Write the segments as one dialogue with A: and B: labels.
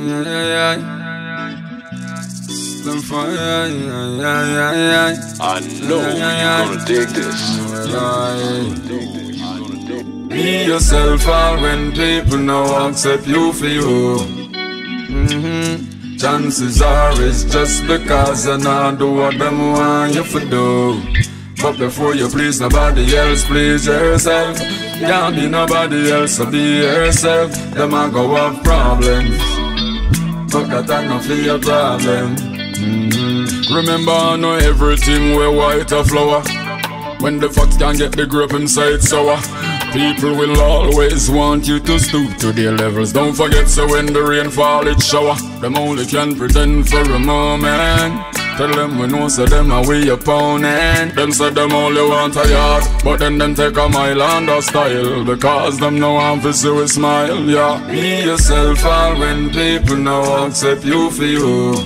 A: I know you're gonna dig this.
B: Be yourself all when people now accept you for you. Chances are it's just because you not do what them want you to do. But before you please nobody else, please yourself. Can't be nobody else, so be yourself. Them a go have problems, but that ain't not for your problem. Remember, I know everything we're white or flower. When the fox can't get the grape inside sour, people will always want you to stoop to their levels. Don't forget, so when the rain fall, it shower. Them only can pretend for a moment. Tell them we know, so them are we opponent. Them say them only want a yard, but then them take a mile under style, because them no want to see we smile, yeah. Be yourself all when people now accept you for you.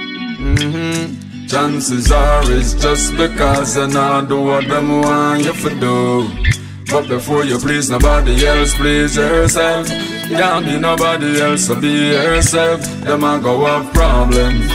B: Chances are it's just because you not do what them want you to do. But before you please nobody else, please yourself. Can't be nobody else, so be yourself. Them a go have problems,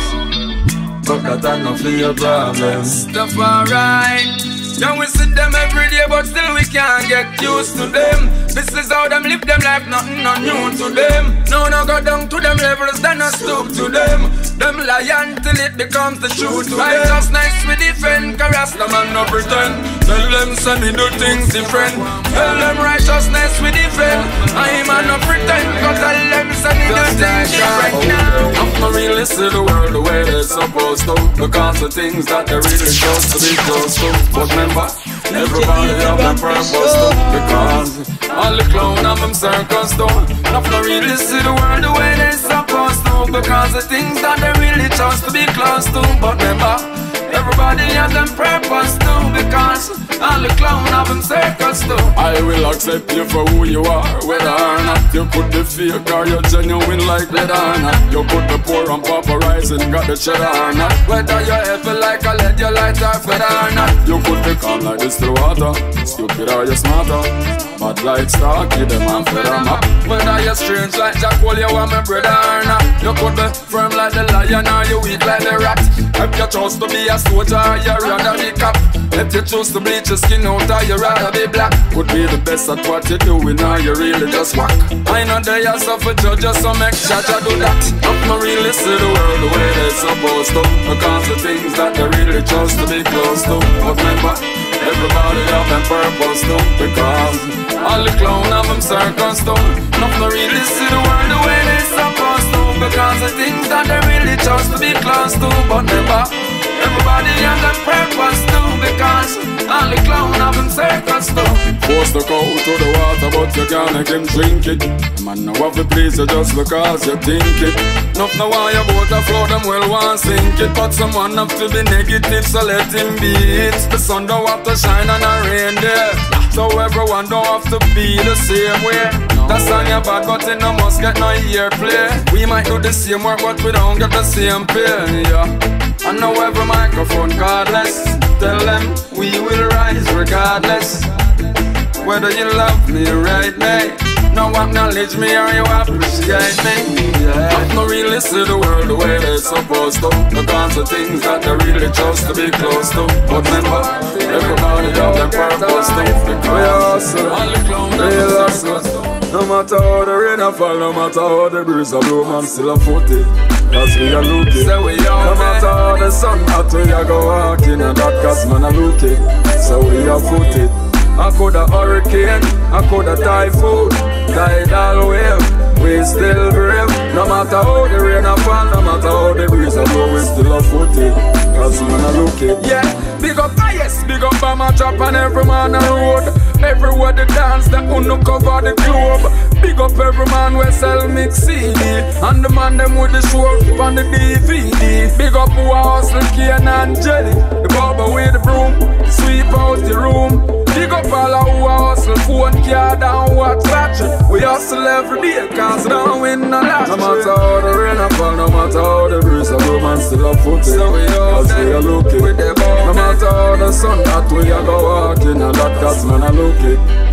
B: but that ain't not for your problem.
C: Stuff alright. Now we see them every day, but still we can't get used to them. This is how them live them life, nothing not new to them. No go down to them levels, then not stoop to them. Them lie until it becomes the truth to them. Righteousness we defend, caress them and no pretend. Tell them say me do things different. Tell them righteousness we defend. I'm a no pretend, cause tell them say me do things different now.
B: I'm not really see the world the way they're supposed to, because the things that they're really supposed to be close to. But remember, everybody have their purpose too, because all the clown have them circles too. I'm not really see the world the way they're supposed to, because the things that they really chose to be close to. But remember, everybody has them purpose too, because all the clown have them circles too. I will accept you for who you are, whether or not you could be fake or you're genuine like leather or not. You could be poor and paparazzi and got the cheddar or not. Whether you're heavy like a lead, you light or feather or not. You could be calm like distilled water, stupid or you smarter, bad like Starkey, them and feather map. Whether you're strange like Jack Wall, you want my brother or not. You could be firm like the lion or you weak like the rat. If you chose to be a soldier, you rather be cop. If you choose to bleach your skin out, or you rather be black. Could be the best at what you're doing, or you really just whack. I know they are suffer judge, so make sure you do that. I'm not really see the world the way they're supposed to, because the things that they really chose to be close to. But remember, everybody have them purpose too, because all the clown have them circles too. I'm not really see the world the way they're supposed to, because the things that they really chose to be close to. But remember, everybody have them purpose too, because all the clown have them circles too. Force the cow to the water, but you can't make him drink it. Man, now have to please you just because you think it. Enough now why your boat a float, them well want sink it. But someone have to be negative, so let him be it. The sun don't have to shine on a rain there, so everyone don't have to be the same way. That song you bad, but it no must get no earplay. We might do the same work, but we don't get the same pay, yeah. I know every microphone cardless. Tell them we will rise regardless. Whether you love me right, mate, no acknowledge me or you appreciate me, yeah. I'm not really see the world the way they're supposed to, because the things that they really chose to be close to. But remember, everybody have their purpose too, because all the clown have circles too. No matter how the rain a fall, no matter how the breeze a blow, man still a footy, cause we are looking. No matter how the sun hot, we a go walking, and that cause man a looking, so we are footed. I coulda hurricane, I coulda typhoon, tidal wave, we still brave. No matter how the rain a fall, no matter how the breeze a blow, we still a footed, cause man a looking. Yeah, big up highest, big up Bama Drop and every man a road. Everywhere the dance, the uno cover the globe. Big up every man we sell mix CD, and the man them with the show on the DVD. Big up who a hustle cane and jelly, the barber with the broom, sweep out the room. Big up all who a hustle phone card and watch lottery. We hustle every day, cause we don't win no lottery. No matter how the rain a fall, no matter how the breeze a blow, man still a footy, so we all we are looking. No matter how the sun that we a go walking, and that cause man a looking,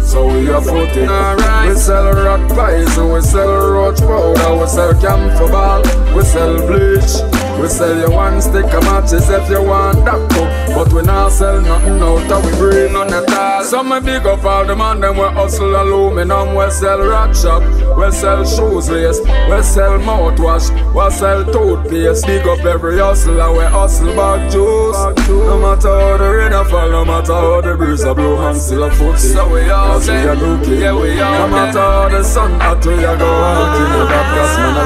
B: so we are footing. We sell rock pies, we sell roach powder, we sell camphor ball, we sell bleach. We sell you one stick of matches if you want that cook, but we not sell nothing out that we bring none at all. So me big up all the man them we hustle aluminum. We sell rock shop, we sell shoes waste, we sell mouthwash, we sell toothpaste. Big up every hustler, we hustle back juice. No matter how the rain a fall, no matter how the breeze a blow, and still a footy. So we all say, yeah we all. No matter how the sun hot, we a go out in the back, cause man a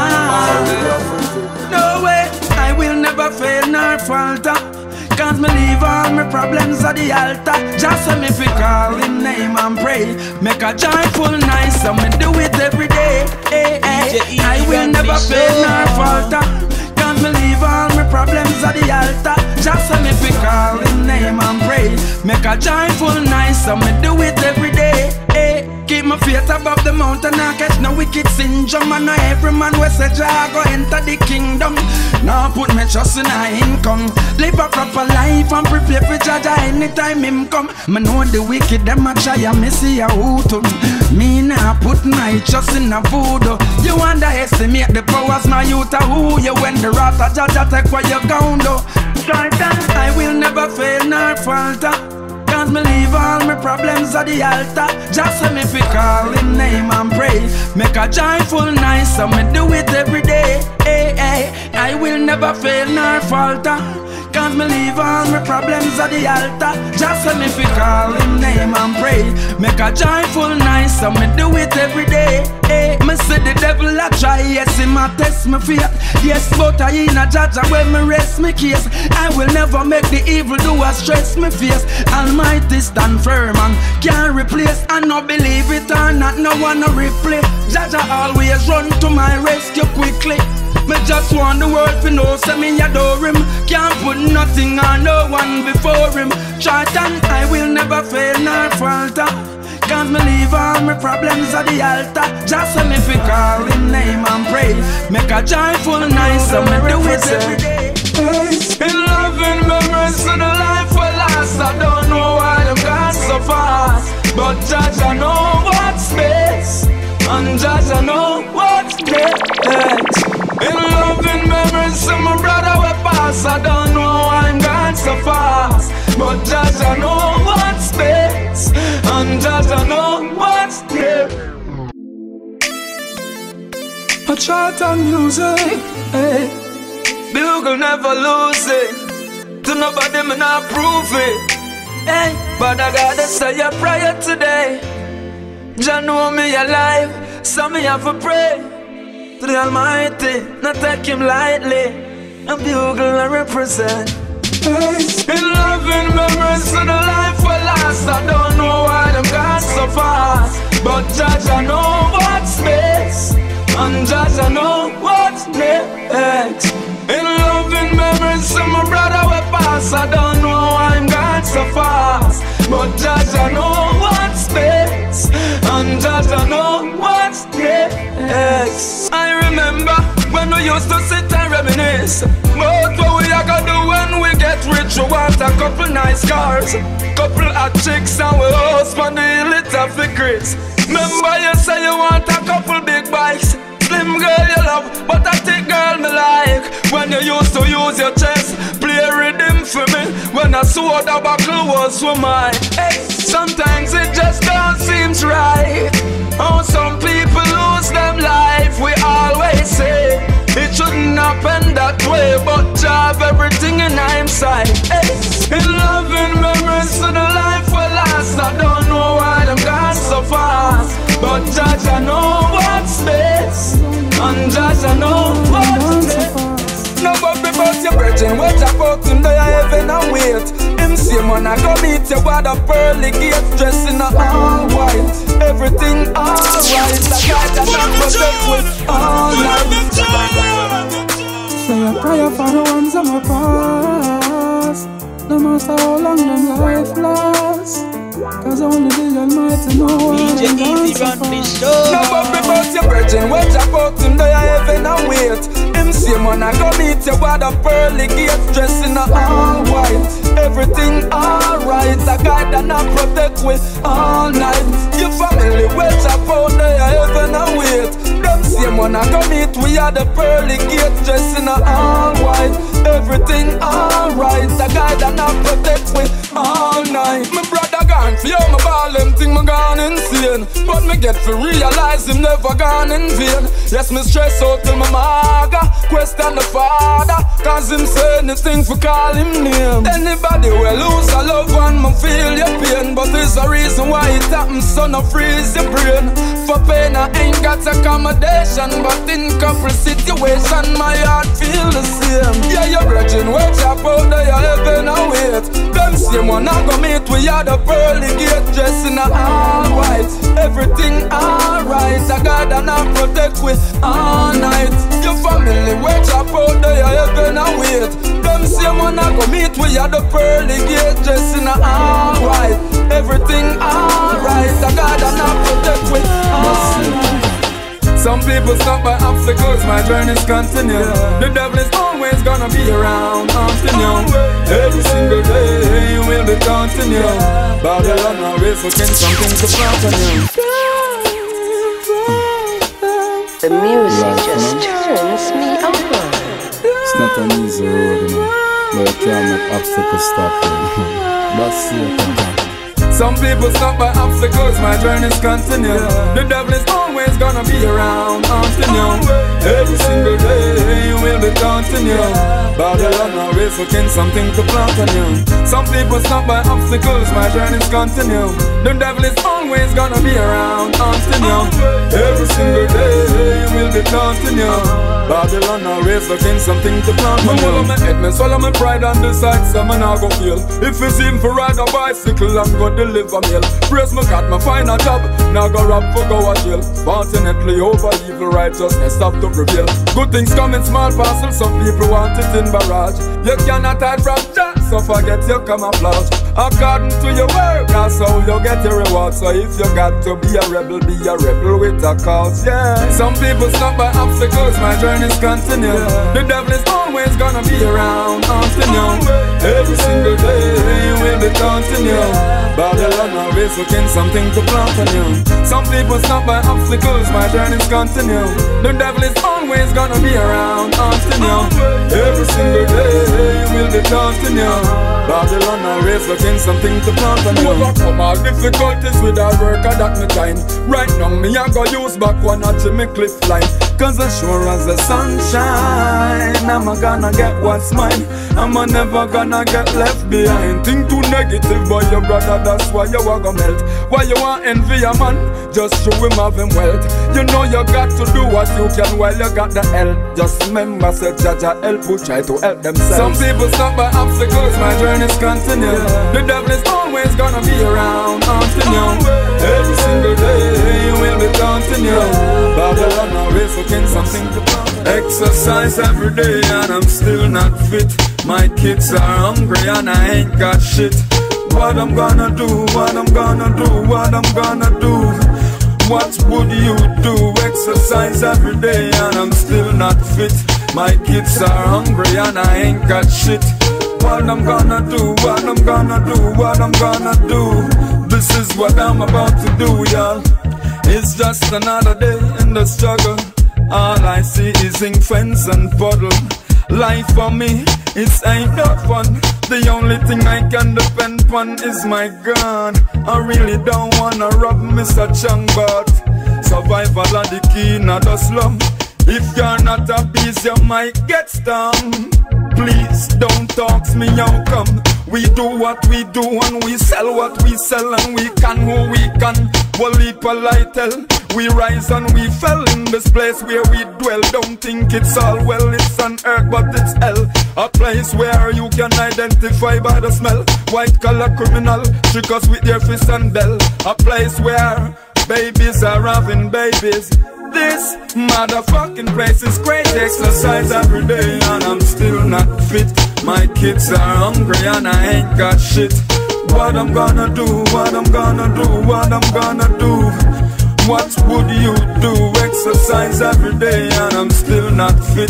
B: rookie.
C: No way, I will never fail nor falter, cause me leave all my problems at the altar. Just let me fi call him name and pray. Make a joyful night, so me do it every day. Hey, hey. I will never fail nor falter, cause me leave all my problems at the altar. Just let me fi call him name and pray. Make a joyful night, so me do it every day. Hey. Keep my feet above the mountain, I catch no wicked syndrome. And not every man we say Jah go enter the kingdom. Now put me trust in our income, live a proper life and prepare for Jah anytime him come. Me know the wicked them a try and me see a hoot. Me nah put my trust in a voodoo. You underestimate the powers my youth a who you when the wrath of Jah take where you gone do. I will never fail nor falter, cause me leave all my problems at the altar. Just let me fi call him name and pray. Make a joyful night, so me do it every day. Hey, hey. I will never fail nor falter, cause me leave all my problems at the altar. Just let me fi call him name and pray. Make a joyful night, so me do it every day. Hey, me say the devil a try, yes, him a test me faith. Yes, but I in a judge when me rest me case. I will never make the evil do a stress me face. Almighty stand firm and can't replace. I no believe it or not, no one no replay. Jaja always run to my rescue quickly. Me just want the world to know, say me adore him. Can't put nothing on no one before him. Charlatan, I will never fail nor falter, cause me leave all my problems at the altar. Just let me fi call him name and pray. Make a joyful night, so me do it every day. In loving memories of the life we lost, I don't know why them gone so fast, but Judge I know what's best, and Judge I know what's next. In loving memories of my brother we pass, I don't know why I'm gone so fast, but Judge I know what's best, and Judge I know what's next. A chart on music, hey. Bugle never lose it, to nobody me not prove it. Hey, but I gotta say a prayer today. Jah know me alive, so me have to pray to the Almighty, not take him lightly. And Bugle I represent. Hey, in loving memories of the life we lost, I don't know why them gone so fast, but Judge I know what's best, and Judge I know what's next. In loving memories of my brother we pass, I don't know why I'm gone so fast, but Judge I know what's best, and Judge I know what's next. I remember when we used to sit and reminisce about what we are gonna do when we get rich. We want a couple nice cars, couple hot chicks, and we host on the elite of the grits. Remember you say you want a couple big bikes. Slim girl you love, but a thick girl me like. When you used to use your chest, play a rhythm for me. When I saw the buckle was for mine. Hey, sometimes it just don't seem right. Oh, some people lose them life. We always say it shouldn't happen that way, but Jah have everything in hindsight. Hey, in loving memories of the life we lost, I don't know why them gone so fast, but Judge I know what's best, and Judge I know what's next. No bubble about your virgin, watch about him there heaven and wait. Him same one I go meet you by the pearly gate, dressed in all white, everything alright. The guy that not protect with all night. Say a prayer for the ones on my past, no matter how long them life lasts, cause only the Almighty know why I'm gone so far. No bubble about your virgin, watch about him there heaven and wait. Him same when I go meet you at the pearly gate, dressed in all white. Everything alright, a guide and I protect with all night. Your family will chop out there, heaven and wait. Them same when I go meet we at the pearly gate, dressed in all white. Everything alright, a guide and I protect with all night. My brother gone for you, my ball him think me gone insane, but me get to realize him never gone in vain. Yes, me stress out till my maga question the father, cause him say anything for call him name. Anybody will lose a loved one, me feel your pain, but there's a reason why it happens, so no freeze your brain. For pain I ain't got accommodation, but in couple situation my heart feel the same. Yeah, your virgin will chop out there, heaven and wait. Them same one I go meet we at the pearly gate, dressed in all white. Everything alright, I got and I protect with all night. Your family will chop out there, heaven and wait. Them same one I go meet we at the pearly gate, dressed in all white. Everything alright, I got and I protect with all night. Some people stop by obstacles, my journey's continue. The devil is always gonna be around, haunting you. Every single day will be taunting you. Babylon always looking something to plant on you.
D: The music just turns me on.
B: It's not an easy road, you know, but you can't make obstacles stop you. But see it.
C: Some people stop by obstacles, my journey's continue. The devil is always gonna be around, haunting you. Every single day will be taunting you. Babylon always looking something to plant on you. Some people stop by obstacles, my journey's continue. The devil is always gonna be around, haunting you. Every single day will be taunting you. Babylon always looking something to plant on you. Swallow my head, me swallow my pride and decide some man I go feel. If it's even for ride a bicycle, I'm gonna deliver mail. Praise my God, my find a job. Now go rap for go a jail. Fortunately over evil righteousness stop to prevail. Good things come in small parcels, some people want it in barrage. You cannot hide from that, so forget your camouflage. According to your work, that's how you get your reward. So if you got to be a rebel with a cause, yeah. Some people stop by obstacles, my journey's continue. The devil is always gonna be around, haunting you. Every single day will be taunting you. Babylon always looking something to plant on you. Some people stop by obstacles, my journey's continue. The devil is always gonna be around, haunting you. Every single day will be taunting you. Babylon always looking something to plant on you. Overcome all difficulties with our work that me kind. Right now me I go use back one at Jimmy Cliff line. Cause as sure as the sunshine, I'm gonna get what's mine. I'm never gonna get left behind. Think too negative boy your brother, that's why you are gonna melt. Why you want envy a man? Just show him having wealth. You know you got to do what you can while you got the help. Just remember say Jaja help who try to help themselves. Some people stop by obstacles, my journey's continue. The devil is always gonna be around, haunting you. Every single day will be taunting you. Babylon always looking something to plant. Exercise every day and I'm still not fit. My kids are hungry and I ain't got shit. What I'm gonna do, what I'm gonna do, what I'm gonna do. What would you do? Exercise every day and I'm still not fit. My kids are hungry and I ain't got shit. What I'm gonna do, what I'm gonna do, what I'm gonna do. This is what I'm about to do, y'all. It's just another day in the struggle. All I see is ink fence and puddle. Life for me, it ain't no fun. The only thing I can depend on is my gun. I really don't wanna rob Mr. Chung, but survival are the key, not the slum. If you're not a beast, you might get stung. Please don't talk to me, how come? We do what we do and we sell what we sell, and we can who we can. We'll leap a light tell. We rise and we fell in this place where we dwell. Don't think it's all well, it's on earth but it's hell. A place where you can identify by the smell. White collar criminal, trick us with their fist and bell. A place where babies are having babies. This motherfucking place is crazy. Exercise every day and I'm still not fit. My kids are hungry and I ain't got shit. What I'm gonna do, what I'm gonna do, what I'm gonna do. What would you do? Exercise every day and I'm still not fit.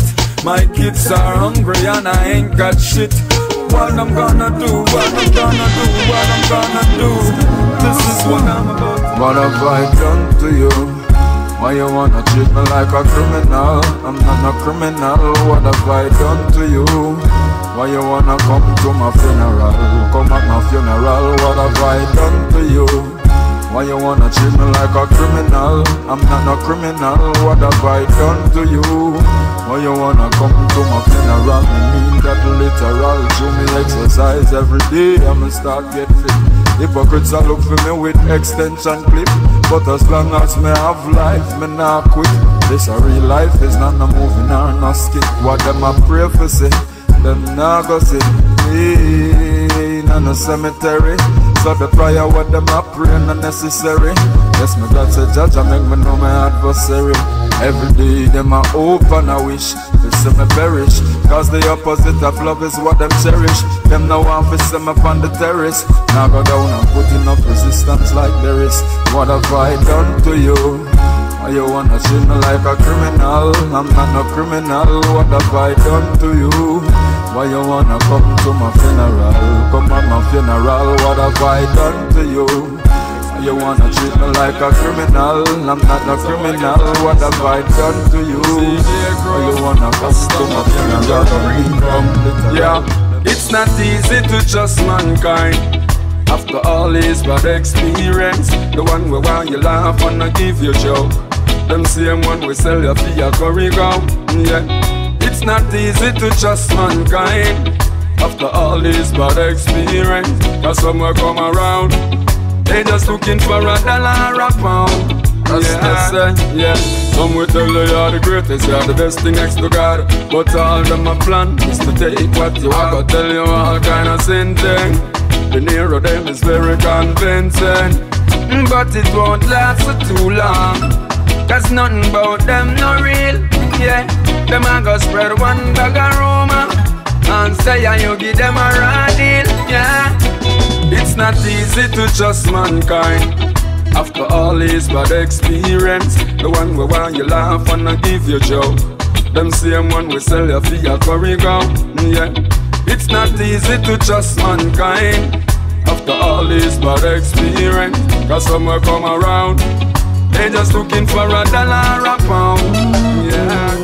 B: My kids are hungry and I ain't got shit. What I'm gonna do, what I'm gonna do, what I'm gonna do. This is what I'm about. What have I done to you? Why you wanna treat me like a criminal? I'm not a criminal. What have I done to you? Why you wanna come to my funeral? Come at my funeral. What have I done to you? Why you wanna treat me like a criminal? I'm not a criminal. What have I done to you? Why you wanna come to my funeral? Me mean that literal. Do me exercise every day, I'ma start get fit. Hypocrites a look for me with extension clip, but as long as me have life, me not quit. This a real life, it's not no movie nor no skit. What them a pray for say, them not go see me in a cemetery. So the prayer what them a pray not necessary. Yes, me God say judge and make me know my adversary. Every day them a hope and a wish to see me perish, cause the opposite of love is what them cherish. Them now want to see me upon the terrace. Now go down and put enough resistance like there is. What have I done to you? Why you wanna treat me like a criminal? I'm not no criminal. What have I done to you? Why you wanna come to my funeral? Come at my funeral. What have I done to you? Why you wanna treat me like a criminal? I'm not no criminal. What have I done to you? Why you wanna come to my funeral?
C: Yeah, it's not easy to trust mankind. After all this bad experience, the one we want you laugh and I give you joke. Them same one we sell you for your curry go. Yeah, it's not easy to trust mankind. After all this bad experience, cause some will come around, they just looking for a dollar or a pound. Yeah. Some will tell you you're the greatest, you're the best thing next to God. But all them a plan is to take what you want. I tell you all kind of sin thing. The near of them is very convincing, but it won't last for too long, cause nothing about them no real. Yeah, them a go spread one bag of rumor and say you give them a raw deal. Yeah, it's not easy to trust mankind. After all this bad experience, the one we want you laugh and I give you joke. Them same one we sell you for your curry go. Yeah, it's not easy to trust mankind. After all this bad experience, cause some will come around, they just looking for a dollar or a pound. Yeah.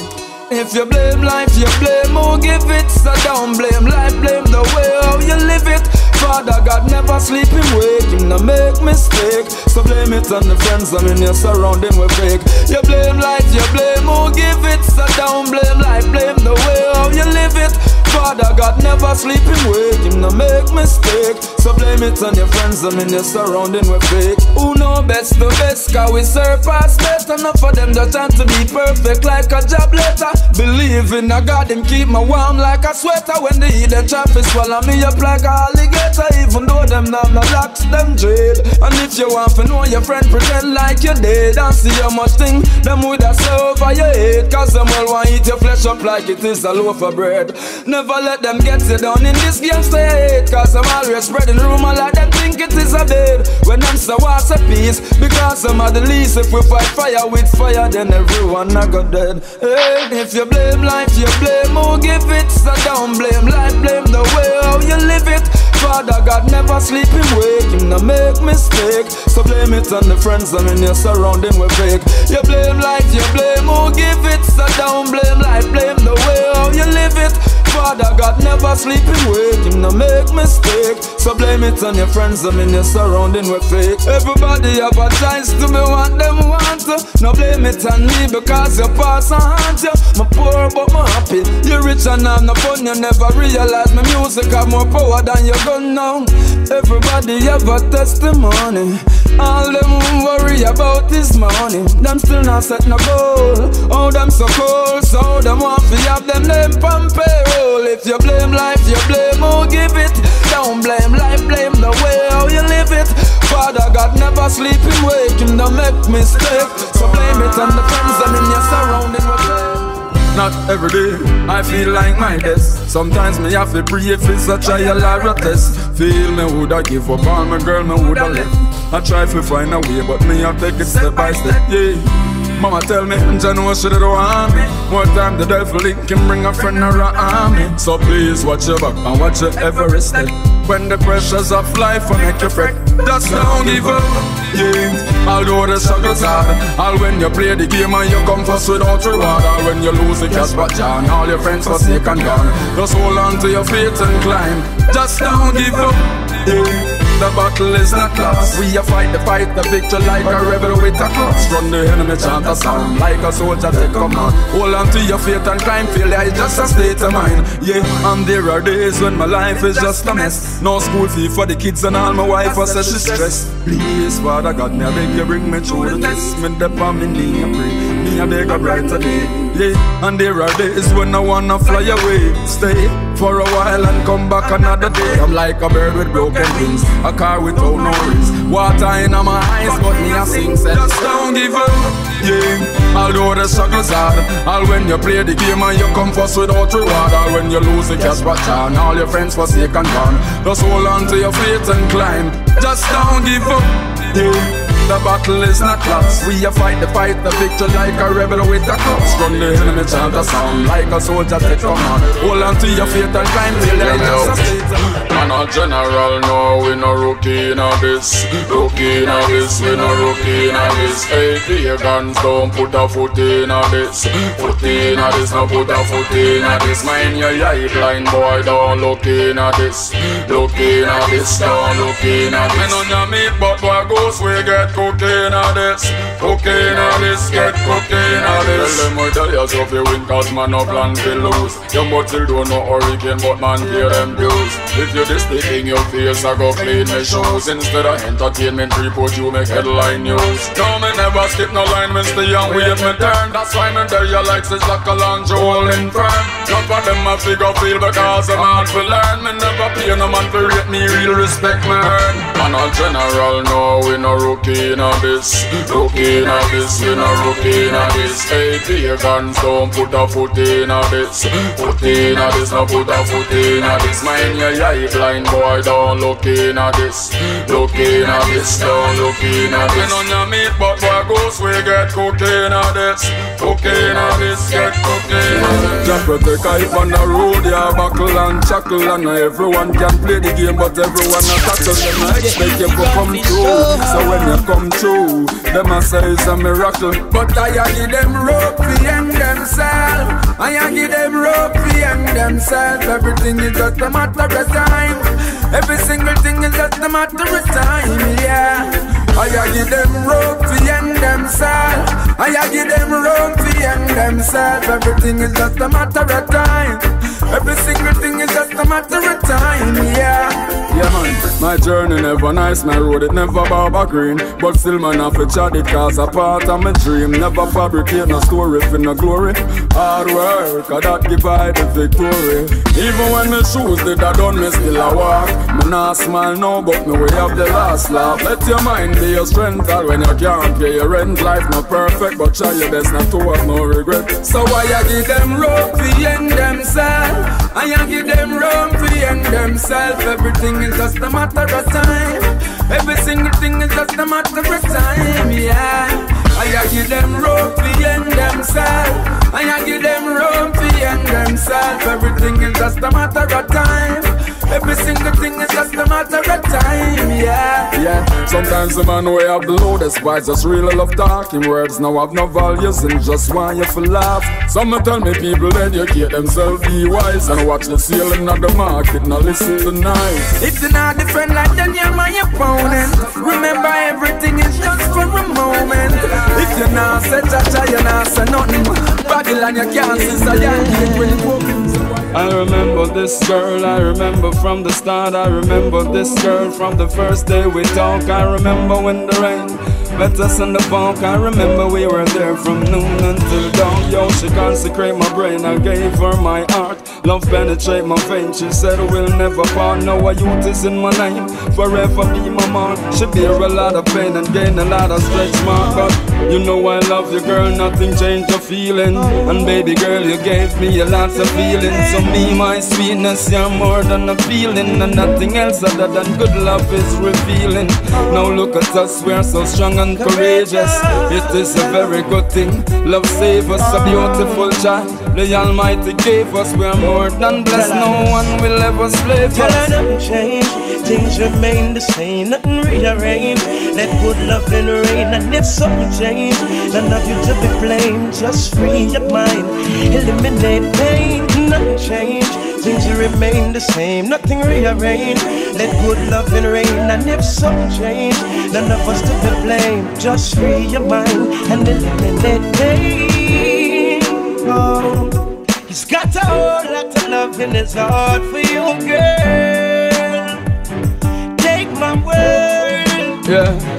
C: If you blame life, you blame who give it. So don't blame life, blame the way how you live it. Father God never sleep him wake, him no make mistake. So blame it on the friends I mean you're surrounding with fake. You blame life, you blame who give it. So don't blame life, blame the way how you live it. Father God never sleep him wake, him no make mistake. So blame it on your friends I mean you're surrounding with fake. Who know best the best, cause we surpass better. Enough for them just trying to be perfect like a job letter. Believe in a God, him keep me warm like a sweater. When the heat and traffic swallow me up like a alligator. Even though them have no locks, them dread. And if you want to know your friend, pretend like you're dead. And see how much thing them would have say over your head. Cause them all want eat your flesh up like it is a loaf of bread. Never let them get you down in this game, stay hate. Cause I'm always spreading rumor like them think it is a bed. When them say what's a peace, because I'm at the least. If we fight fire with fire, then everyone I got dead. Hey, if you blame life, you blame who give it. So don't blame life, blame the way how you live it. Father God never sleep him wake, him no make mistake. So blame it on the friends I mean you're surrounding with fake. You blame life, you blame who give it. So don't blame life, blame the way how you live it. Father God never sleep him wake, him no make mistake. So blame it on your friends I mean you're surrounding with fake. Everybody have a chance to be what them want to. No blame it on me because your past and haunt you. Me poor but me happy, you rich and I'm no fun. You never realize my music have more power than your gun now. Everybody have a testimony. All them worry about this money. Them still not set no goal. Oh, them so cold, so them want to have them name on payroll. If you blame life, you blame who give it. Don't blame life, blame the way how you live it. Father God never sleep him wake, him don't make mistake. So blame it on the friends I mean you're surrounding with them. Not every day, I feel like my best. Sometimes me have to pray if it's a trial or a test. Feel me woulda give up on my girl, me woulda left. I try to find a way, but me have take it step by step, yeah.
B: Mama tell me, you know she don't want me. More time the devil link can bring a friend around me. So please watch your back and watch your every step. When the pressures of life will make you fret, just don't give up, yeah. Although the struggle's hard, all when you play the game and you come first without reward, all when you lose the cash but John, all your friends forsake and gone. Just hold on to your faith and climb, just don't give up, yeah. The battle is not lost. We a fight the victory like a rebel with a cross. Run the enemy, chant a song like a soldier take command. Hold on to your faith and climb, failure is just a state of mind. Yeah, and there are days when my life is just a mess. No school fee for the kids and all my wife was says she's stressed. Please, Father God, me I beg you bring me through the test. Me dep on me knee and pray, me I beg a brighter day. Yeah, and there are days when I wanna fly away. Stay for a while and come back another day. I'm like a bird with broken wings, a car without no rings. Water in my eyes, but me a sing. Just don't give up, yeah. Although the struggle's hard, all when you play the game and you come first without reward, all when you lose the cash but John, all your friends forsake and gone. Just hold on to your faith and climb. Just don't give up, yeah. The battle is not lost. We a fight the victory like a rebel with a cross. Run the enemy, chant a song like a soldier take command. Hold on to your faith and climb till they just a state.
C: Man a general, no, we no rookie in this. Rookie in this, we no rookie in this. Hey, pagans, don't put a foot in this. Foot in this, no put a foot in this. Mind your eye blind boy, don't look in this. Look in this, don't look in this. Men on your meat, but boy goes we get cocaine on this, cocaine on this, get cocaine on this. Tell them we tell you so fi win cause man no plan fi lose. Young but still don't know hurricane but man pay them bills. If you this thing in your face I go clean my shoes. Instead of entertainment report you make headline news. No me never skip no line, me stay and wait me turn. That's why me tell you like this like a lunch hole in firm. None of them a figure feel because I'm hard to learn. Me never pay no man to rate me, real respect me earn. Man a general, no we no rookie in this, rookie in this, we no rookie in this. Hey, pagans, don't put a foot in this, foot in this, no put a foot in this. Mind your eye blind boy, don't look in this, look in this, don't look in this. Men on your meat, but boy goes we get cocaine in this, cocaine in this, get cocaine in this.
B: Just protect hype on the road, yeah, buckle and chuckle, and everyone can play the game, but everyone a tackle. Them I expect you to come through, so when you come true, them a say it's a miracle. But I give them rope fi end themselves. I give them rope fi end themselves. Everything is just a matter of time. Every single thing is just a matter of time, yeah. I give them rope fi end themselves. I give them rope fi end themselves. Everything is just a matter of time. Every single thing is just a matter of time, yeah. Yeah man, my journey never nice, my road it never barber green. But still man have to chat it cause a part of my dream. Never fabricate no story for no glory. Hard work, that give I the victory. Even when my shoes did I done, me still a walk. Me not smile now, but me way have the last laugh. Let your mind be your strength, all when you can't pay your rent. Life not perfect, but try your best not to have no regret. So I give them rope fi end themselves. I give them rope fi end themselves. Everything is just a matter of time. Every single thing is just a matter of time, yeah. I give them rope fi end themselves. I give them rope fi end themselves. Everything is just a matter of time. Every single thing is just a matter of time, yeah. Yeah, sometimes the man way have the loudest voice just really love talking words. Now have no values and just want you to laugh. Some tell me people educate themselves, be wise, and watch the ceiling of the market, now listen to nice. It's not different like then you're my opponent. Remember everything is just for a moment. If you're not say cha-cha, you're not say nothing. Babylon you can't see, so you can't really. I remember this girl, I remember from the start. I remember this girl from the first day we talked. I remember when the rain met us in the park. I remember we were there from noon until dawn. Yo, she consecrate my brain, I gave her my heart. Love penetrate my veins, she said we'll never part. Now a youth is in my name, forever be my mark. She bear a lot of pain and gain a lot of stretch mark. But you know I love you girl, nothing changed your feeling. And baby girl, you gave me a lot of feeling. So me, my sweetness, you're more than a feeling. And nothing else other than good love is revealing. Now look at us, we're so strong and courageous. It is a very good thing, love save us. A beautiful child, the Almighty gave us. We're more than blessed, no one will ever slave us.
E: Tell her nothing change, things remain the same, nothing rearrange. Let good love and rain, and if something change, none of you to be blamed. Just free your mind, eliminate pain. Nothing change, things remain the same, nothing rearrange. Let good love and rain, and if something change, none of us to be blamed. Just free your mind and eliminate pain. Oh, he's got a whole lot of love in his heart for you, girl. Take my word.
B: Yeah.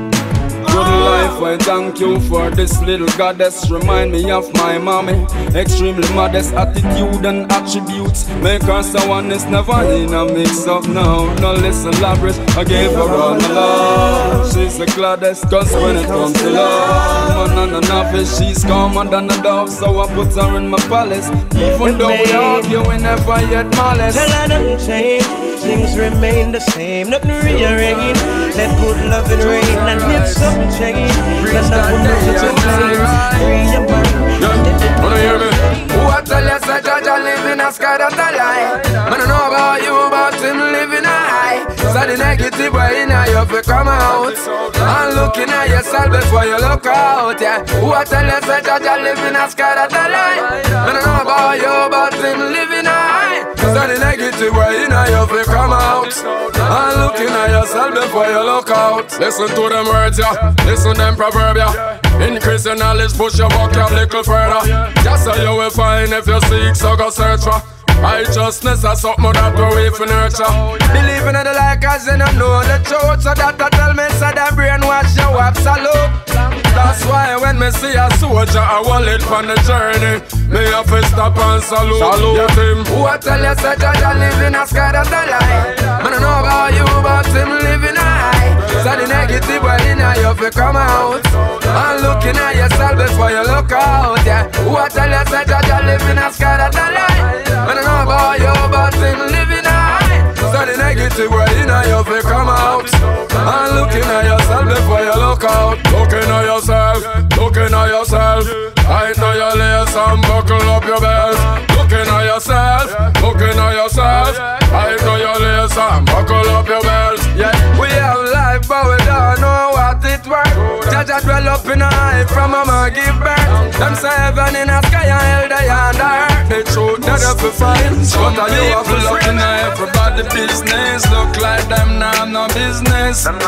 B: Good life, I thank you for this little goddess. Remind me of my mommy. Extremely modest attitude and attributes make her someone is never in a mix-up. No less elaborate. I gave her all my love. She's the gladdest, cause when it comes to love, man and a novice, she's calmer than a dove. So I put her in my palace. Even though we argue, we never yet malice.
E: Tell her nothing change, things remain the same, nothing rearrange. Let good love and rain, and if something change, then nothing to blame. Free your mind.
C: Wanna hear me? Who I tell you say Jaja live in a sky that I lie? Man, I know about you, but him live in a high. So the negative way in you have to come out. And looking at yourself before you look out, yeah. Who I tell you say Jaja live in a sky that I lie? Man, I know about you, but him live in a high. So the negative way in you have to come out. And looking at yourself before you look out. Listen to them words, yeah. Listen them proverbs, yeah. Increase your knowledge, push your vocab little further. Just so you will find if you seek, so go search for. Righteousness is something that we for nurture. Believing in the like as you know the truth. So that I tell me so that brainwash you absolute. That's why when me see a soldier I wallet on the journey, me have to stop and salute him. Who I tell you say Jaja live in a sky that I lie? Man I know about you but him live in a high. So the negative way in you have to come out. And looking at yourself before you look out, yeah. Who I tell you say Jaja live in a sky that I lie? Man I know about you but him live in a high. So the negative way in you have to come out. And looking at yourself before you look out. Looking at yourself, looking at yourself. I know your lace and buckle up your belt. Looking at yourself, looking at yourself. I know your lace and buckle up your belt. Yeah, we have life but we don't know what it worth. Jaja dwell up in a high from a man give birth. Them say heaven in a sky and hell they under earth. The truth that have to find. But are you have looking at everybody business. Look like them now no business. Them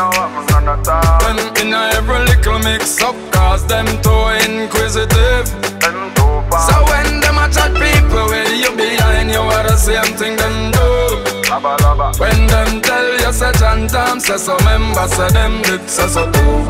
C: in a every little mix up, cause them too inquisitive. So when them a chat people, where you behind you are the same thing them do. When them tell you such and time, say so members say them did say so too.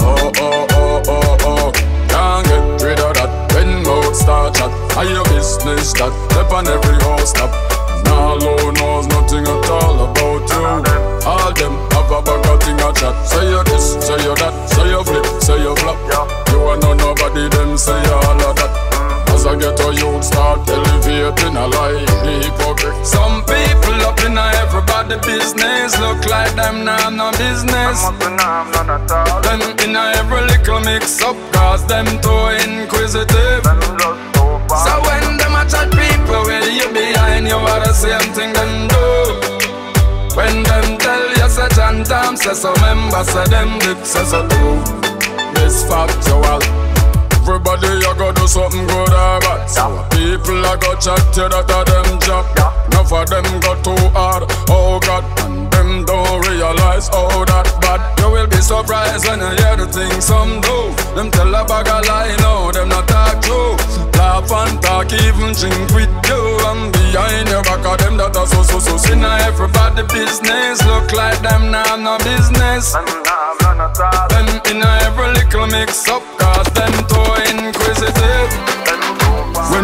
C: Oh, can't get rid of that. When mouth start chat, are your business that step on every house stop. Nah, Lord knows nothing at all about you. All them have a bag of thing a chat. Say you this, say you that, say you flip, say you flop. You are not nobody, them say all of that. As I get a youth start elevating a lie, the hypocrite. Some people up in everybody business, look like them now no business. Them in every little mix up, cause them too inquisitive. So when them a chat people, where you behind you are the same thing them do. When them tell you such and time, say so members say them did say so too. It's factual. Everybody you go do something good or bad. So people a go chat you that a them job. Enough of them go too hard, oh God. And them don't realize how that bad. You will be surprised when you hear the things some do. Them tell a bag a lie, no, them not talk true. Laugh and talk, even drink with you. And behind your back of them that are so sin. Everybody business, look like them now no business. Them in every little mix up, cause them too inquisitive. When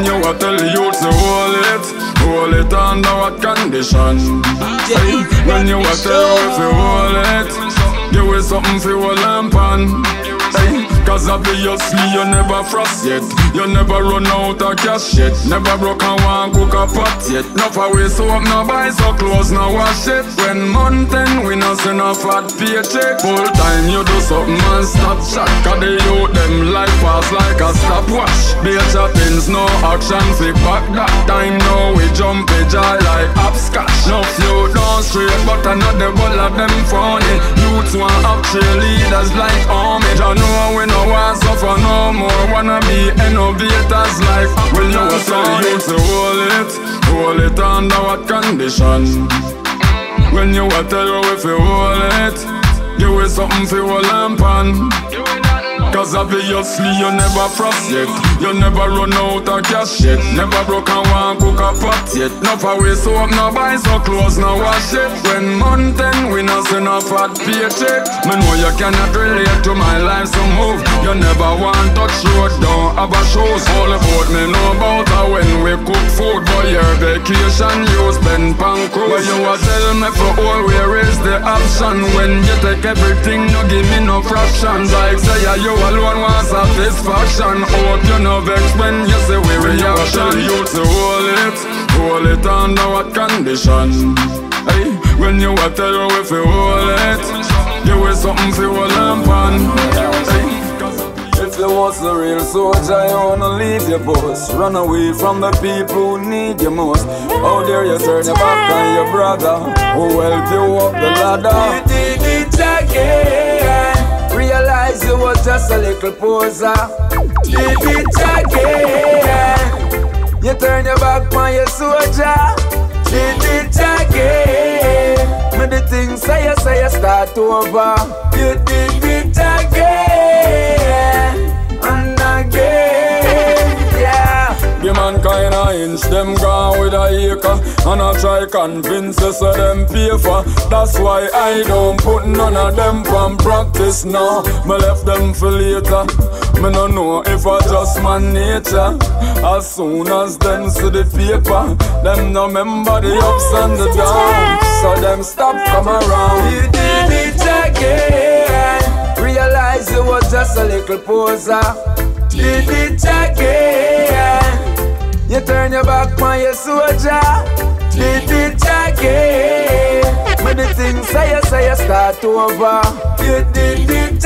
B: When you a tell the youth to hold it under what condition? When you a tell you to hold it, give it something for your lamp on. Cause obviously you never frost yet. You never run out of cash yet. Never broke and one cook a pot yet. Enough away so up, no buy so close, no wash it. When month end, we no send a fat paycheck. Full time you do something and stop shot. Cause the youth them life pass like a stopwatch. Be chattings, no action, fi back that time. Now we jump a jar like hopscotch. No few don't straight, but another ball of them funny. Youths want up cheerleaders like army. I know we no want suffer no more. Wanna be innovators like well, you was telling you to hold it under what condition? When you a tell you if you hold it, give it something for your lamp on. Cause obviously you never frost yet. You never run out of cash yet. Never broke and one cook a pot yet. Enough away so up, no buy so close, no wash it. When month end, we no send a fat paycheck. Me know you cannot relate to my life, so move. You never want touch road, don't have a shows. All about me know about her when we cook food. But your vacation you spend pan cruise. But you a tell me for all where is the option? When you take everything, no give me no fractions. Like say you alone want satisfaction. Hope you no vex when you say we reaction. You to hold it under what condition? Hey, when you a tell you if you hold it, give it something for your lamp on. If you was the real soldier, you wanna leave your boss. Run away from the people who need you most. How dare you turn your back on your brother who helped you up the ladder? You did it again. Realize you was just a little poser. Did it again. You turn your back on your soldier. Did it again. Me the things say you start over. You did it again and again, yeah. The mankind a inch, them gone with a acre. And I try convince you so them pay for. That's why I don't put none of them from practice now. Me left them for later. Me no know if I just my nature. As soon as them see the paper, them no remember the ups and the downs. So them stop come around. You did it again. Realize you was just a little poser. Did it again. You turn your back on your soldier. Did it again. Me the things say you start over. You did it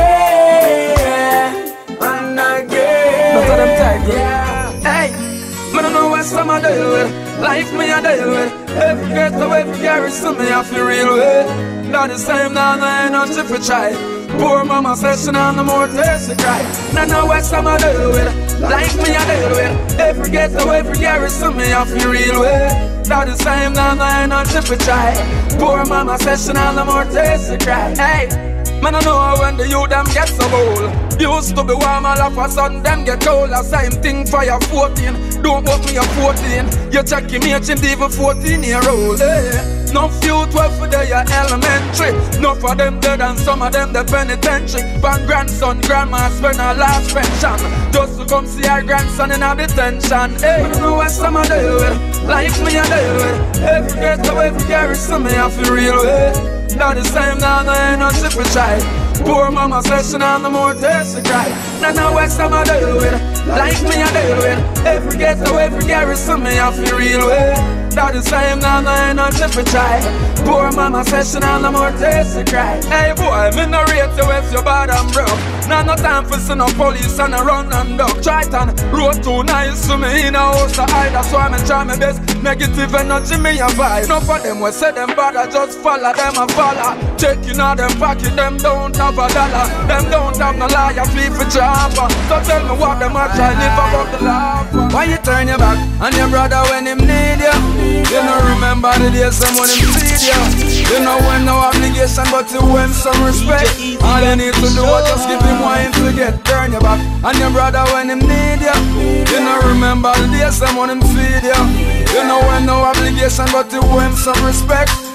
B: again and again. Look at them tight, yeah. Hey, me don't know what some I deal with. Life me I deal with. Every get away, every carry some me I feel real with. Not the same now, I ain't not if you try. Poor mama says she not no more tears to cry. Not know what some I deal with. Life me I deal with. Every get away, every carry some me I feel real with. Not the same now, I ain't not if you try. Poor mama says she not no more tears to cry. Hey. Man, I know when the youth them get so bold. Used to be warm, all of a sudden them get cold. The same thing for your 14. Don't want me a 14. You check him age and even 14-year-old. Hey. No few 12 for their elementary. No for them dead and some of them the penitentiary. But grandson, grandma spend her last pension just to come see her grandson in a detention. Hey, I know what some I deal with. Life me I deal with. Every get away, every carry some me I feel real with. Not the same now, I ain't not if we try. Poor mama says she not no more tears to cry. Not know what some I deal with. Like me I deal with. Every get away, every carry some me I feel real with. Not the same now, I ain't not if we try. Poor mama says she not no more tears to cry. Hey boy, me no rate you if you're bad and broke. Now no time for see no police and a run and duck. Triton, road too nice to me in a house to hide. That's why me try my best. Negative energy me a vibe. None for them we say them bad, I just follow them and follow. Checking out them pocket, them don't have a dollar. Them don't have no liar, flee for chopper. So tell me what them a try live above the law. Why you turn your back on your brother when him need you? You don't remember the days when him feed you. You know when no obligation but you owe him some respect. All you need to do is just give him wine to get. Turn your back on your brother when him need you. You don't remember the days when him feed you. You know when no obligation but you owe him some respect.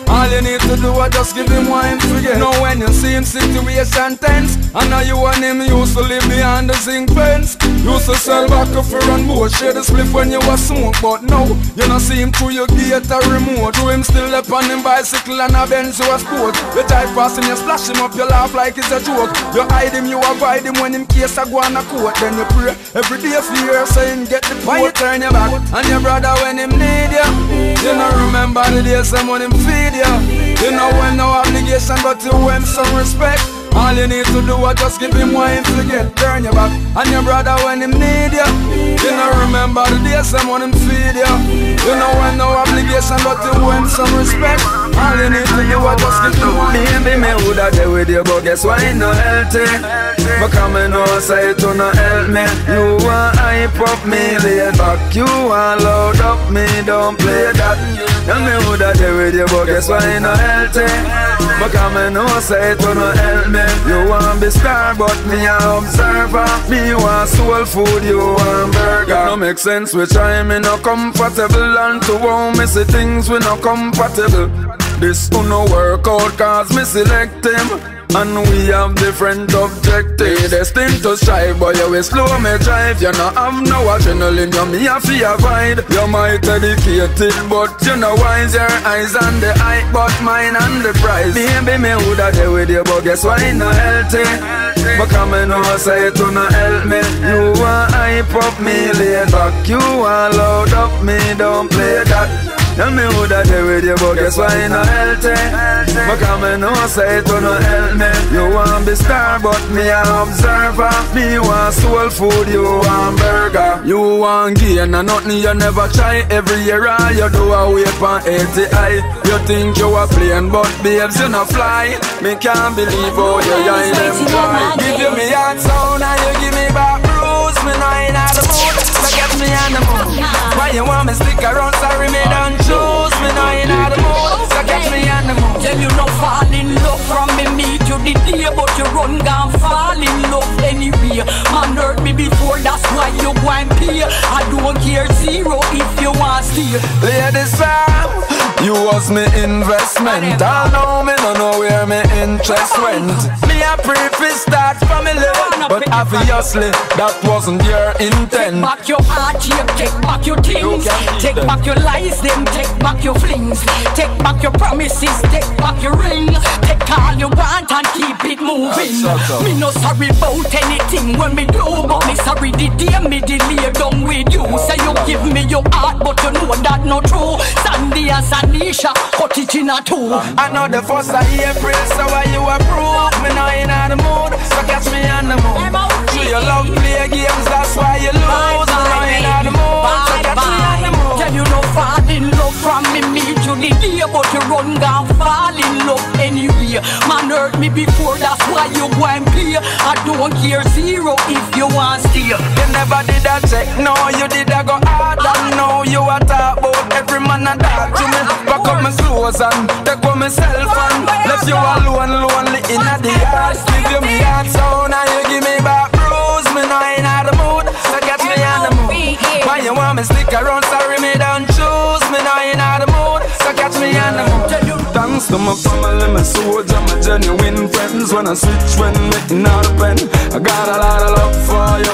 C: All you need to do is just give him what him forget. Now when you see him situation tense, I know you and him used to live behind the zinc fence. Used to sell back up for run boat, share the split when you was smoke. But now, you not see him through your gate or remote. Do him still up on him bicycle and a Benz or a sport. You drive past him, you splash him up, you laugh like it's a joke. You hide him, you avoid him when him case a go on a court. Then you pray every day for years saying get the port. Why you turn your back on your brother when him need you? You don't remember the days when him feed you. You know when no obligation but you owe him some respect. All you need to do is just give him what him forget. Turn your back on your brother when him need you. You don't remember the days when him feed you. You know when no obligation but you owe him some respect. All you need to do is just give him what him. Maybe me woulda there with you, but guess why no healthy? Because me know say it no help me. You want hype up me, lay back. You want load up me, don't play that. Tell me woulda there with you, but guess why no healthy? Because me know say it no help me. You want be star, but me a observer. Me want soul food, you want burger. It no make sense, we try me no comfortable. And to how me see things we no compatible. This no work out cause me select him. And we have different objectives. Destined to strive, but you will slow me drive. You no have no adrenaline, you me a fear avoid. You might educated, but you know wise. Your eyes on the hype, but mine on the prize. Baby, me woulda there with you, but guess why no healthy? Because me know say it no help me. You want hype up me, lay back. You want load up me, don't play that. Tell me woulda there with you, but guess why no healthy? Because me know say it no help me. You want be star, but me a observer. Me want soul food, you want burger. You want gain and nothing you never try. Every year all you do a wait for 80i. You think you a plane, but babes you no fly. Me can't believe how you eye them try. Give you me heart sound and you give me back bruise. Me know in the mood, so get me on the mood. Why you want me stick around? Sorry me don't choose. Me know in the mood, so get me on the mood.
F: Tell you no fall in love from me meet you the day, but you run gone fall in love anyway. Man hurt me before, that's why you go and pay. I don't care zero if you want stay.
C: Ladies fam, you was me investment. I know me no know where me interest went. Me a preface start family, but obviously that wasn't your intent.
F: Take back your heart, take back your things. Take back your lies, then take back your flings. Take back your promises, take back your ring. Take all you want and keep it moving. Me no sorry about anything when me do, but me sorry the day me delay done with you. Say you give me your heart, but you know that not true. Sandy and Sanisha, cut it in a two.
C: I know the first of April, so why you approve? Me now in the mood, so catch me on the mood. Do you love play games, that's why you lose. I'm now in the mood, so catch me on the mood.
F: Tell you no fall in love from me meet you the day, but you run gone fall in love anyway. Man hurt me before, that's why you go and play. I don't care zero if you want stay.
C: You never did a check, no, you did a go hard. And now you a talk about every man a dog to me. Back up my clothes and take on myself and left you alone, lonely in the yard. Give you me heart sound and you give me back bruise. Me now in the mood, so get me on the mood. Why you want me stick around, sorry me don't choose. Me now in the mood, so catch me on the mood. Thanks to my family, my soldier, my genuine friends. When I switch, when making out a pen, I got a lot of love for you.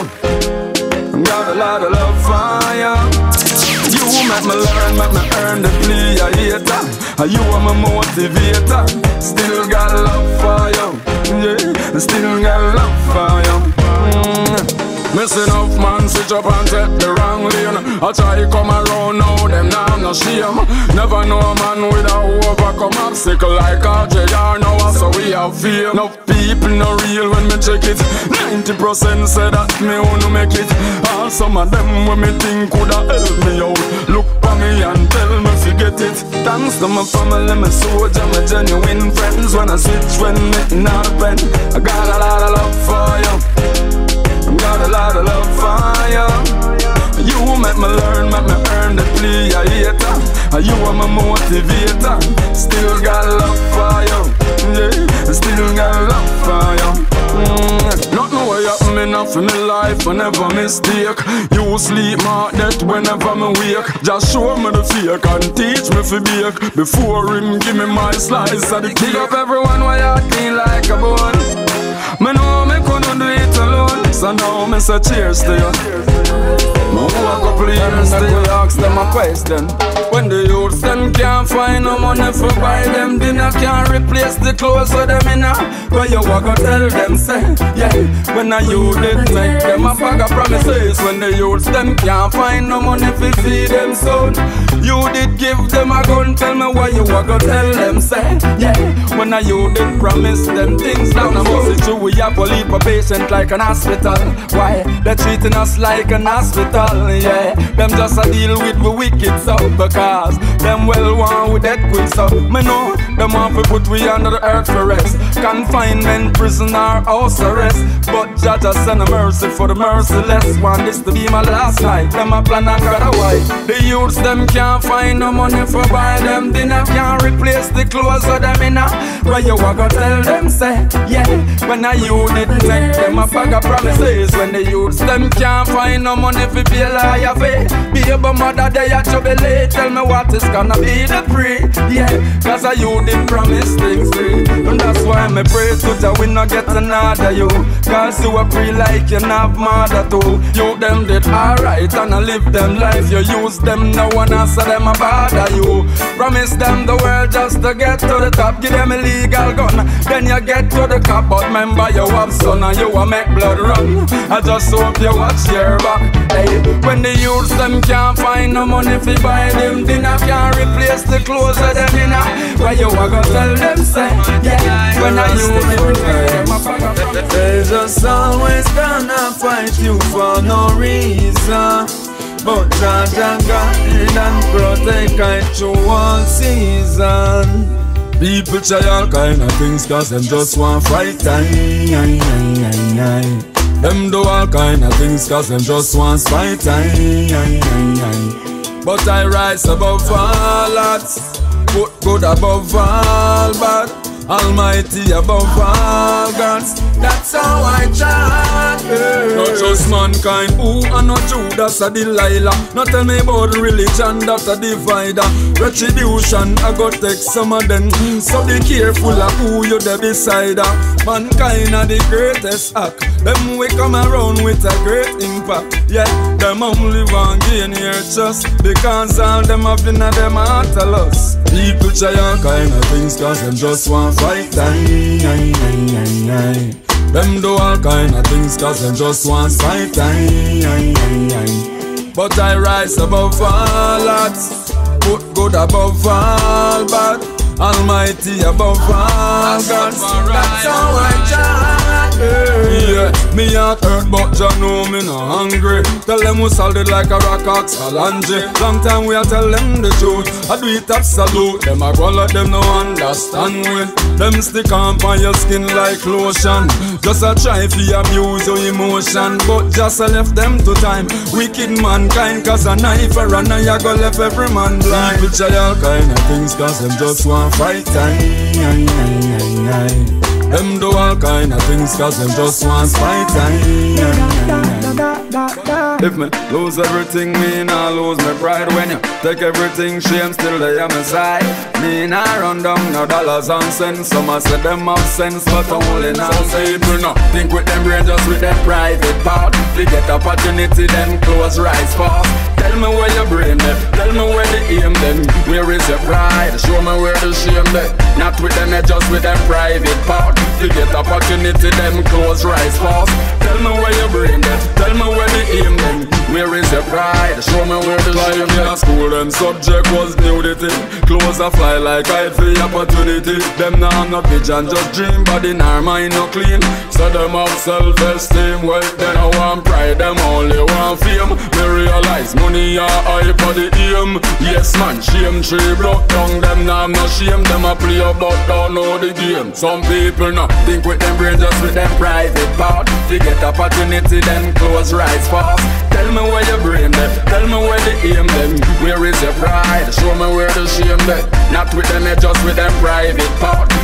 C: Got a lot of love for you. You make me learn, make me earn the plea, I hater. You are my motivator. Still got love for you, yeah. Still got love for you. Missing up man, switch up and take the wrong lane. I try to come around now, them now no shame. Never know a man without overcome obstacle like RJR now, so we have fear. No people no real when me check it. 90% say that me wanna make it. All some of them when me think coulda help me out. Look for me and tell me forget it. Thanks to my family, my soldier, my genuine friends. When I switch, when me not pen, I got a lot of love for you. Got a lot of love for you. You make me learn, make me earn the plea, I hater. You are my motivator. Still got love for you, yeah. Still got love for you. Nothing way up me
B: enough for me life, I never mistake. You sleep my death whenever me wake. Just show me the fake and teach me for bake. Before him give me my slice of the cake. Big up everyone while you clean like a bone. Me know me couldn't do it alone, so now me say cheers to you. Walk up years to you, ask them a question. When the youths them can't find no money for buy them dinner, can't replace the clothes for them in a. Where you walk go tell them say, yeah. When a youth did make them a bag of promises. When the youths them can't find no money for feed them son, you did give them a gun. Tell me why you walk go tell them say, yeah. When a youth did promise them things down, I must see true. We have to leave a patient like an hospital. Why they treating us like an hospital? Yeah, them just a deal with the wicked so because them well want with that quick so me know them want to put we under the earth for rest. Confinement, prison or house arrest. But Jah send a mercy for the merciless. Want this to be my last night. Them a plan and got away. The youths them can't find no money for buy them dinner. Can't replace the clothes of them in a. Where you walk go tell them say, yeah. When a youth didn't take them a bag of promises. When the youths them can't find no money for pay liar fee. Baby mother they a jubilate. Tell me what is gonna be the free. Yeah, cause a youth did promise things free. And that's why me pray to Jah we not get another you. Cause you a free like you not mother too. You them did alright and I live them life. You use them no one answer them a bother you. Promise them the world just to get to the top. Give them a legal gun, then you get to the cop. But remember you have son and you a make blood run. I just hope you watch your back. Hey, when the youths them can't find no money fi buy them dinner, can't replace the clothes of them inna. Why you a go tell them say, yeah. When a youth them they just always gonna fight you for no reason. But Jah guide and protect I through all season. People try all kind of things cause them just want fight time. Them do all kind of things cause them just want fight time. But I rise above all odds, put good above all bad, Almighty above all gods. That's how I chant. Not just mankind, who and not Judas a Delilah. Not tell me about religion that a divider. Retribution, I go take some of them. So be careful of who you there beside her. Mankind are the greatest act. Them we come around with a great impact. Yeah, them only want gain here just because all them have been at them heart a loss. People try all kind of things cause them just want fight time. Them do all kind of things cause them just want fight time. But I rise above all odds, put good above all bad, Almighty above all gods. That's how I chant. Yeah, me heart hurt but Jah know me no hungry. Tell them we solid like a rock ox phalange. Long time we a tell them the truth, I do it absolute. Them a go let them no understand we. Them stick on your skin like lotion. Just a try fi abuse your emotion. But just a left them to time. Wicked mankind cause a knife or a knife go left every man blind. People try all kind of things cause them just want fight time. Them do all kind of things cause them just want fight time. If me lose everything, me nah lose my pride. When you take everything, shame still they on my side. Me nah run down no dollars and cents. Some a say them have sense, but only now say people no think with them brain, just with them private part. They get opportunity, then close rise fast. Tell me where your brain at, tell me where the aim then. Where is your pride? Show me where the shame then. Not with them, just with them private part. They get opportunity, then close rise fast. Tell me where your brain at, tell me where the aim then. Where is your pride? Show me where the shame then. In school, them subject was nudity. Clothes a fly like I feel opportunity. Them now have no vision, just dream, body nor mind no clean. So them have self-esteem, well then I want pride, them only want fame. Me realize money are high for the aim. Yes man, shame tree block down. Them now have no shame, them a play but don't know the game. Some people no think with them brain, just with them private part. They get opportunity, then close rise fast. Tell me where your brain then, tell me where the aim then. Where is your pride? Show me where the shame then. Not with them, just with them private part.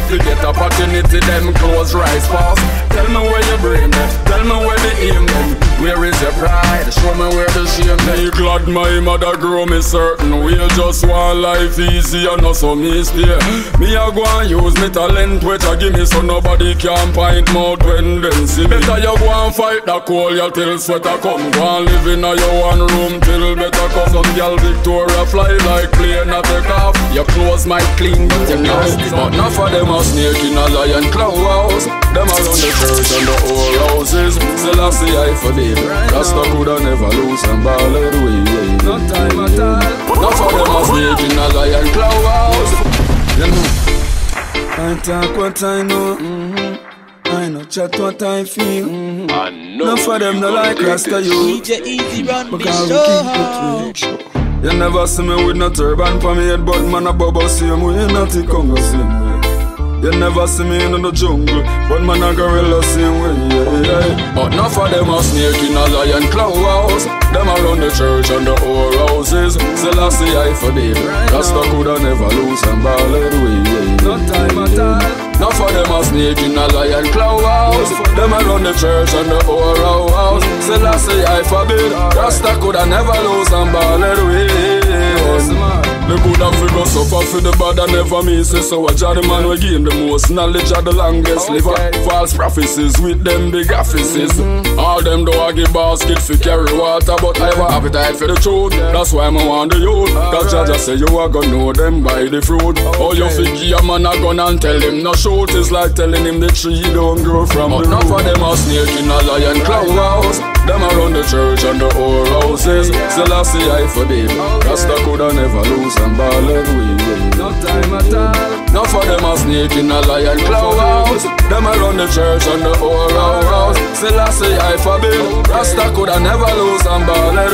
B: fi get opportunity, them close rise fast. Tell me where your brain there, tell me where the aim them. Where is your pride? Show me where the shame them. Me glad my mother grow me certain way. Just want life easy and not so me stay. Me a go and use me talent which I give me so nobody can point mouth when them see me. Better you go and fight the cold, you till sweat a come. Go and live in a your one room till better cause some girl Victoria fly like plane a take off. Your clothes might clean but you know. But not for them a snake in a lion clown house. Them around the church and the old houses. Still I see I for them. Rasta coulda never lose and ball it away.
C: No time at all.
B: Not for them a snake in a lion clown house. You know.
C: I talk what I know. I know chat what I feel.
A: I know.
C: None for them no like Rasta you.
E: DJ Easy run the
C: Because
E: show.
C: we keep it real. You never see me with no turban for me head, but man a bubble same way, not the Congo same way. You never see me in the jungle, but man a gorilla same way, yeah, yeah.
B: But not for them a snake in a lion clown house. Them around the church and the old houses. Still I see I for them. Rasta coulda never lose and ball it away, yeah.
C: No time at all.
B: Not for them a snake in a lion clown house. Them around the church and the old house. Still I see I for them. Rasta coulda never lose and ball it away. The good and figure suffer for the bad and never miss it. So I judge the man we gain the most knowledge of the longest liver. False prophecies with them big offices. All them do I give basket for carry water, but I have appetite for the truth. That's why I want the youth. Cause Jaja say you are gonna know them by the fruit. All you figure a man a gun and tell him no shoot. Is like telling him the tree don't grow from the root. Not for them a snake in a lion clown house. Them around the church and the old houses. Still I see I for them. Rasta coulda never lose and ball it away.
C: No time at all.
B: Not for them a snake in a lion clown house. Them around the church and the old house. Still I see I for them. Rasta coulda never lose and ball it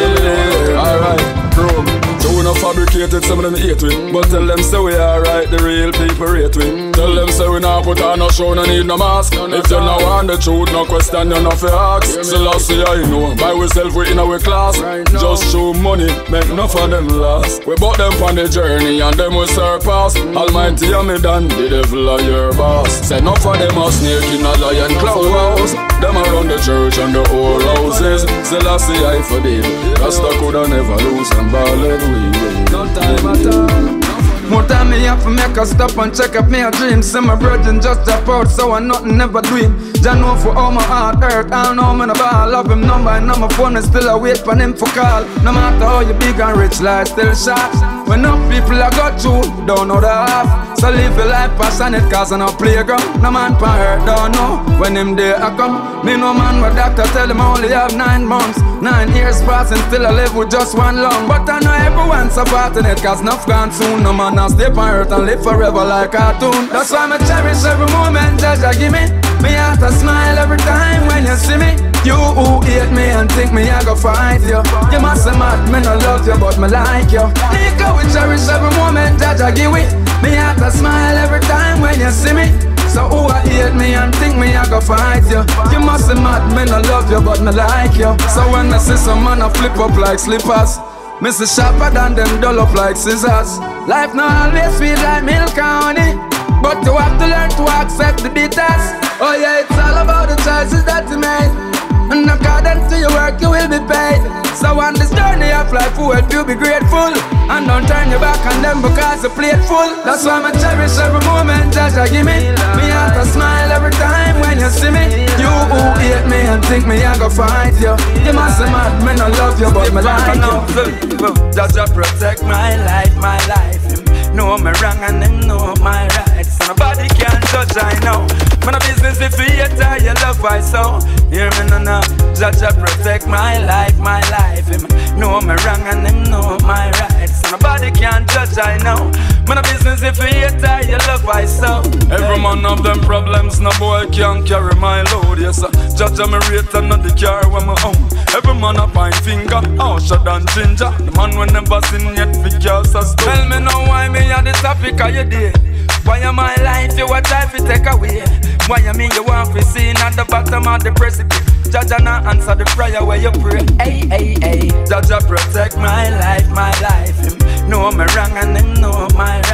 B: away. Alright, bro. So we not fabricated, some of them hate we. But tell them say we alright, the real people rate we. Tell them say we not put on no show, no need no mask. If you not want the truth, no question, you not fi ask. Still I see I know, by we self we in our class. Just show money, make enough of them last. We bought them on the journey and them we surpass. Almighty and me done, the devil are your boss. Say enough of them a snake in a lion clown house. Them around the church and the old houses. Still I see I for them. Rasta coulda never lose and ball it.
C: No time at all. More time me have to make a stop and check up me a dream. See my brethren just drop out, so I nothing never do him. Jah know for all my heart hurt, I know me no ball. Love him number and on my phone, me still a wait for him for call. No matter how you big and rich, life still short. When enough people I got through, don't know the half. So live your life passionate, cause I no playground. No man pan hurt, don't know when him there I come. Me no man what doctor tell him I only have 9 months. 9 years passing, still I live with just one lung. But I know everyone's supporting it, cause enough gone soon. No man stay on earth and live forever like a cartoon. That's why I cherish every moment Jaja give me. Me have to smile every time when you see me. You who hate me and think me I go fight you. You must be mad, me no love you but me like you. Nico we cherish every moment Jaja give me. Me have to smile every time when you see me. So who I hate me and think me I go fight you. You must be mad, me no love you but me like you. So when I see some man I flip up like slippers, me see sharper than them dull up like scissors. Life not always sweet like milk and honey, but you have to learn to accept the bitters. Oh yeah, it's all about the choices that you made, and according to your work you will be paid. So on this journey of life we help you be grateful, and don't turn your back on them because you played full. That's why I cherish every moment that you give me. Me have to smile every time when you see me. You who hate me and think me I go fight you. You must be mad, me no love you but me like you. Just protect my life, my life. Know me wrong and them know my rights. Nobody can judge, I know. Man a business if you hate her, you love I so. Hear me no. Judge protect my life, my life. Know me wrong and them know my rights. Nobody can judge, I know. Man a business if you hate her, you love I so. Every man have them problems, no boy can carry my load. Yes sir, judge me rate and not the car when me own. Every man a pine finger, harsher than ginger. The man we never seen yet fi cast a stone. Tell me now why me a the topic of your day. Why am my life you a try fi take away? Why you mean you want fi seen at the bottom of the precipice? Jaja na answer the prayer where you pray. Hey, hey, hey. Jaja protect my life, my life. Know me wrong and them know my rights.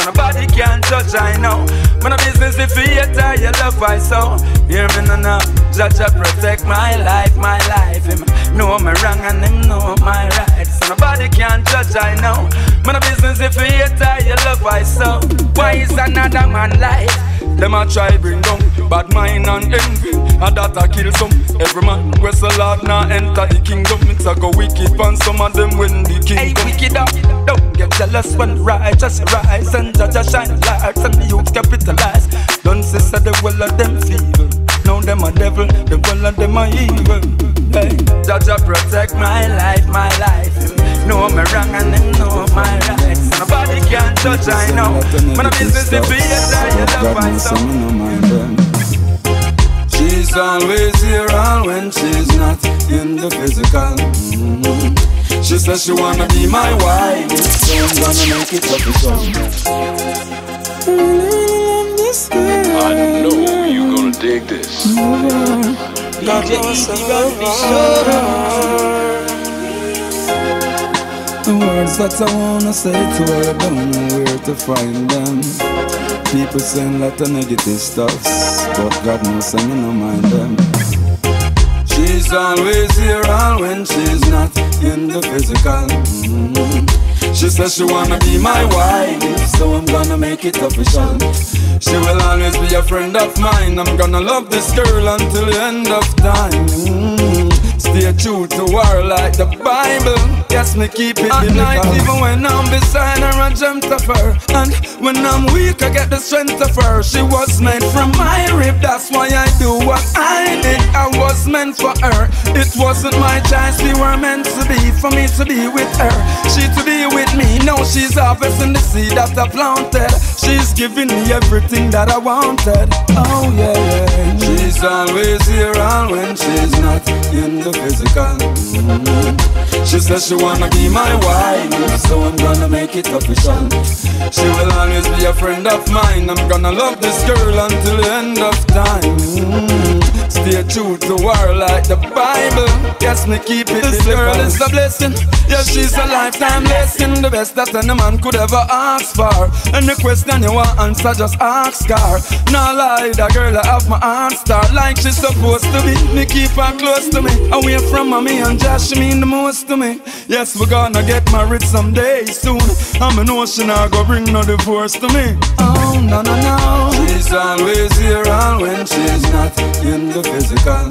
C: nobody can judge, I know. Man a business if you hate her, you love I so. Hear me now, Judge protect my life. Him know me wrong and him know my right. So nobody can judge, I know. Man a business if you hate her, you love I so. Why is another man life? Them a try bring down bad mind and envy, and that a kill some. Every man where's the Lord now enter the kingdom. It's a go wicked and some of them win the kingdom. Hey, wicked up, don't get jealous when the righteous rise and judge a shine lights and the youth capitalize. Don't say the will of them feeble. Now them a devil, the will of them a evil. Hey, Judge protect my life. Know me wrong and them know my rights. Nobody can judge, I know. Man a business if you love I so.
B: She's always here and when she's not in the physical. She says she wanna be my wife, so I'm gonna make it official.
A: I know you're gonna dig this.
B: The words that I wanna say to her, I don't know where to find them. People saying a lot of negative stuff, but God knows I don't mind them. She's always here and when she's not in the physical. She says she wanna be my wife, so I'm gonna make it official. She will always be a friend of mine. I'm gonna love this girl until the end of time. Stay true to her like the Bible. Yes, me keep it at night, even when I'm beside her, I dreamt of her. And when I'm weak, I get the strength of her. She was meant from my rib, that's why I do what I did. I was meant for her. It wasn't my choice, we were meant to be. For me to be with her, she to be with me. Now she's harvesting the seed that I planted. She's giving me everything that I wanted. Oh yeah. She's always here and when she's not in the physical. She says she wanna be my wife, so I'm gonna make it official. She will always be a friend of mine. I'm gonna love this girl until the end of time. Stay true to her like the Bible. Yes, me keep it. This girl is a blessing. Yeah, she's a lifetime blessing. The best that any man could ever ask for. Any question you want answer, just ask her. Nah lie, that girl I have my heart start like she's supposed to be. Me keep her close to me, away from mommy and Josh, she mean the most to me. Yes, we're gonna get married someday soon. I'm a notion I go bring no divorce to me. Oh, no. She's always here and when she's not in the physical.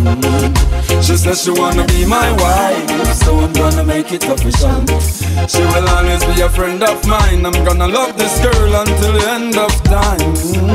B: She says she wanna be my wife, so I'm gonna make it official. She will always be a friend of mine. I'm gonna love this girl until the end of time.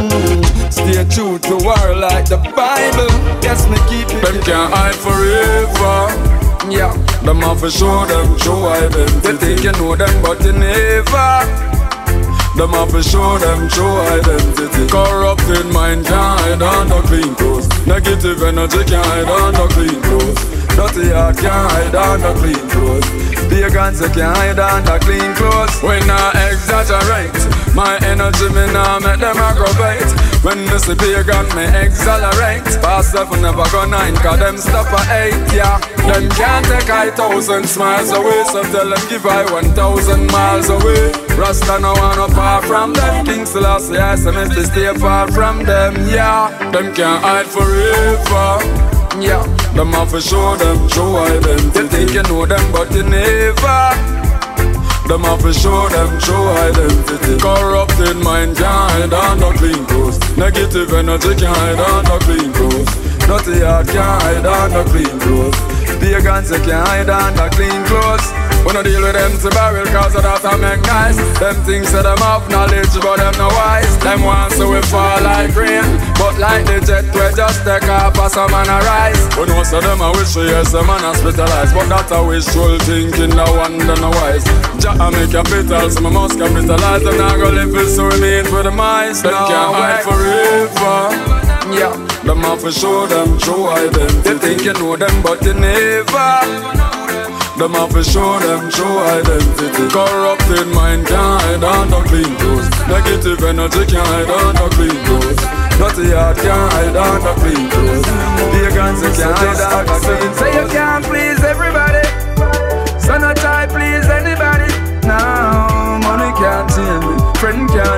B: Stay true to her like the Bible. Yes, me keep it.
C: Them can't hide forever. Yeah, them have to show them true identity. They think you know them but you never. Them have to show them true identity. Corrupted mind can't hide under clean clothes. Negative energy can't hide under clean clothes. Dirty heart can't hide under clean clothes. Pagans can't hide under clean clothes. When I exaggerate my energy, me nah make them aggravate. When me see pagan, me exaggerate. Past 7 never go 9, cause them stop at 8, yeah. Them can't take 1,000 miles away, so tell them give I 1,000 miles away. Rasta no wanna far from them. King Selassie, I say me stay far from them, yeah. Them can't hide forever. Yeah, them have to show them true identity. You think you know them but you never. Them have to show them true identity. Corrupted mind can't hide under clean clothes. Negative energy can't hide under clean clothes. Dirty heart can't hide under clean clothes. Pagans can't hide under clean clothes. We no deal with them to barrel cause that I make nice. Them things say them have knowledge but them no wise. Them want so we fall like rain, but like the jet we just take off as a man a rise. We know so them a wish yes a man hospitalized, but that a wishful thinking no wonder no wise. Jah make capital so me must capitalize. Them not go live it so remain for the mice. Them can't hide forever. Yeah, them have to show them true identity. They think you know them but you never. Them have to show them true identity. Corrupted mind can't hide under clean clothes. Negative energy can't hide under clean clothes. Dirty heart can't hide under clean clothes. Pagans can't hide under clean clothes. Say you can't please everybody, so not try please anybody. No, money can't change me, friend can't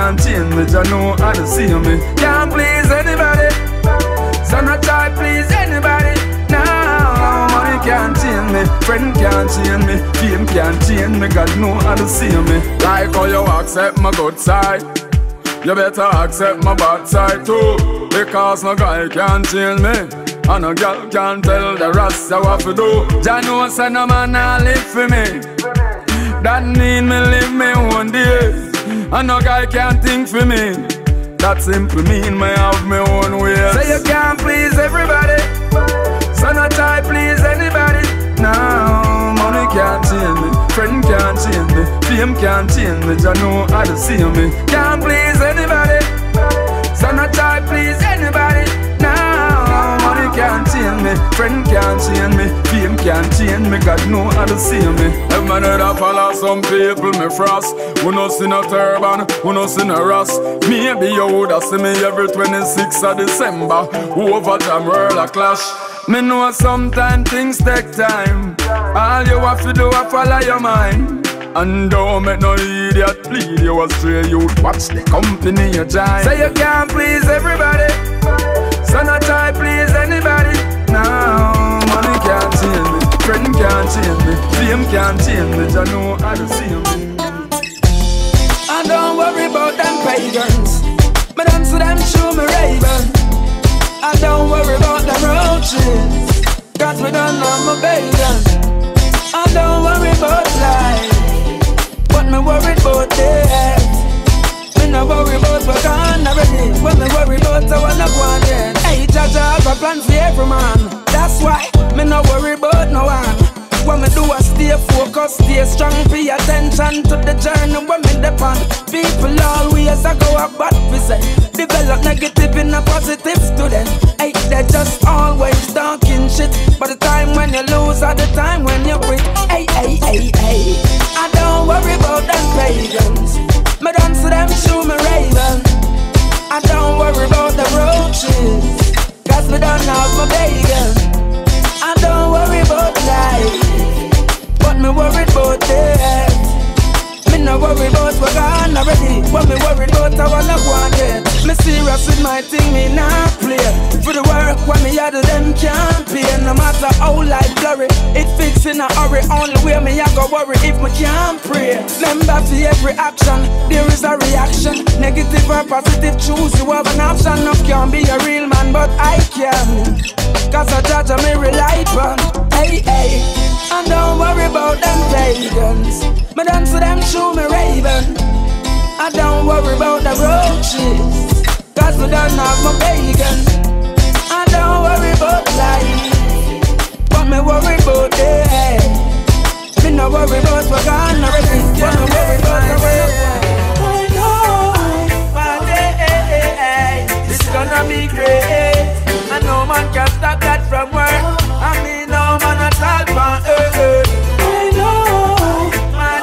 C: can't change me, you know how to see me. Can't please anybody, so not try please anybody. Now money can't change me, friend can't change me, fame can't change me. God know how to see me. Like how you accept my good side, you better accept my bad side too. Because no guy can't change me, and no girl can't tell the rest of what to do. Jah know say no man not live for me, that mean me live me one day. And no guy can't think for me, that simply mean me have my own way. So you can't please everybody, so not try please anybody. Now money can't change me, friend can't change me, fame can't change me. You know how to see me. Can't please anybody, so not try please anybody. Now money can't change me, friend can't change me, fame can't change me. God know how to see me. Every man that follow some people me frost. Who no see no turban, who no see no rust. Maybe you woulda see me every 26th of December. Who over time world a clash. Me know sometimes things take time. All you have to do is follow your mind. And don't make no idiot plead you astray. You watch the company you join. Say you can't please everybody, so not try please anybody. Now money can't change me, friend can't change me, fame can't change me. You know how to see me. I don't worry about them pagans, me dance to them show me raven. I don't worry about the roaches, cause we don't know my baby. I don't worry about life, but me worried about death. Me no worry about what gone already, when me worry about I wanna go on dead. Hey, Jah have a plan for every man, that's why me no worry about no one. What me do is stay focused, stay strong, pay attention to the journey when me depend. People always a go up, but we say develop negative in a positive student. Hey, they just always talking shit, but the time when you lose are the time when you quit. Hey, hey, hey, hey, I don't worry about them pagans, me dance to them show me raven. I don't worry about the roaches, cause me don't have my bacon. I don't worry about life, but me worried about death. Me no worry about what gone already, but me worried about I wanna go on dead. Me serious with my thing, me not play. For the work when me had them can't pay. No matter how life blurry, it fix in a hurry. Only way me I go worry if me can't pray. Remember for every action, there is a reaction. Negative or positive, choose you have an option. No can't be a real man, but I can, cause I judge me rely on. Hey, hey, and don't worry about them pagans, me dance to them show me raven. I don't worry about the roaches, cause we don't have my bacon. I don't worry about life, but me worry about death. Me no worry about what gone already, but me worry about the way. I know my day, it's gonna be great. And no man can stop that from work. I mean no man at all from earth. I know my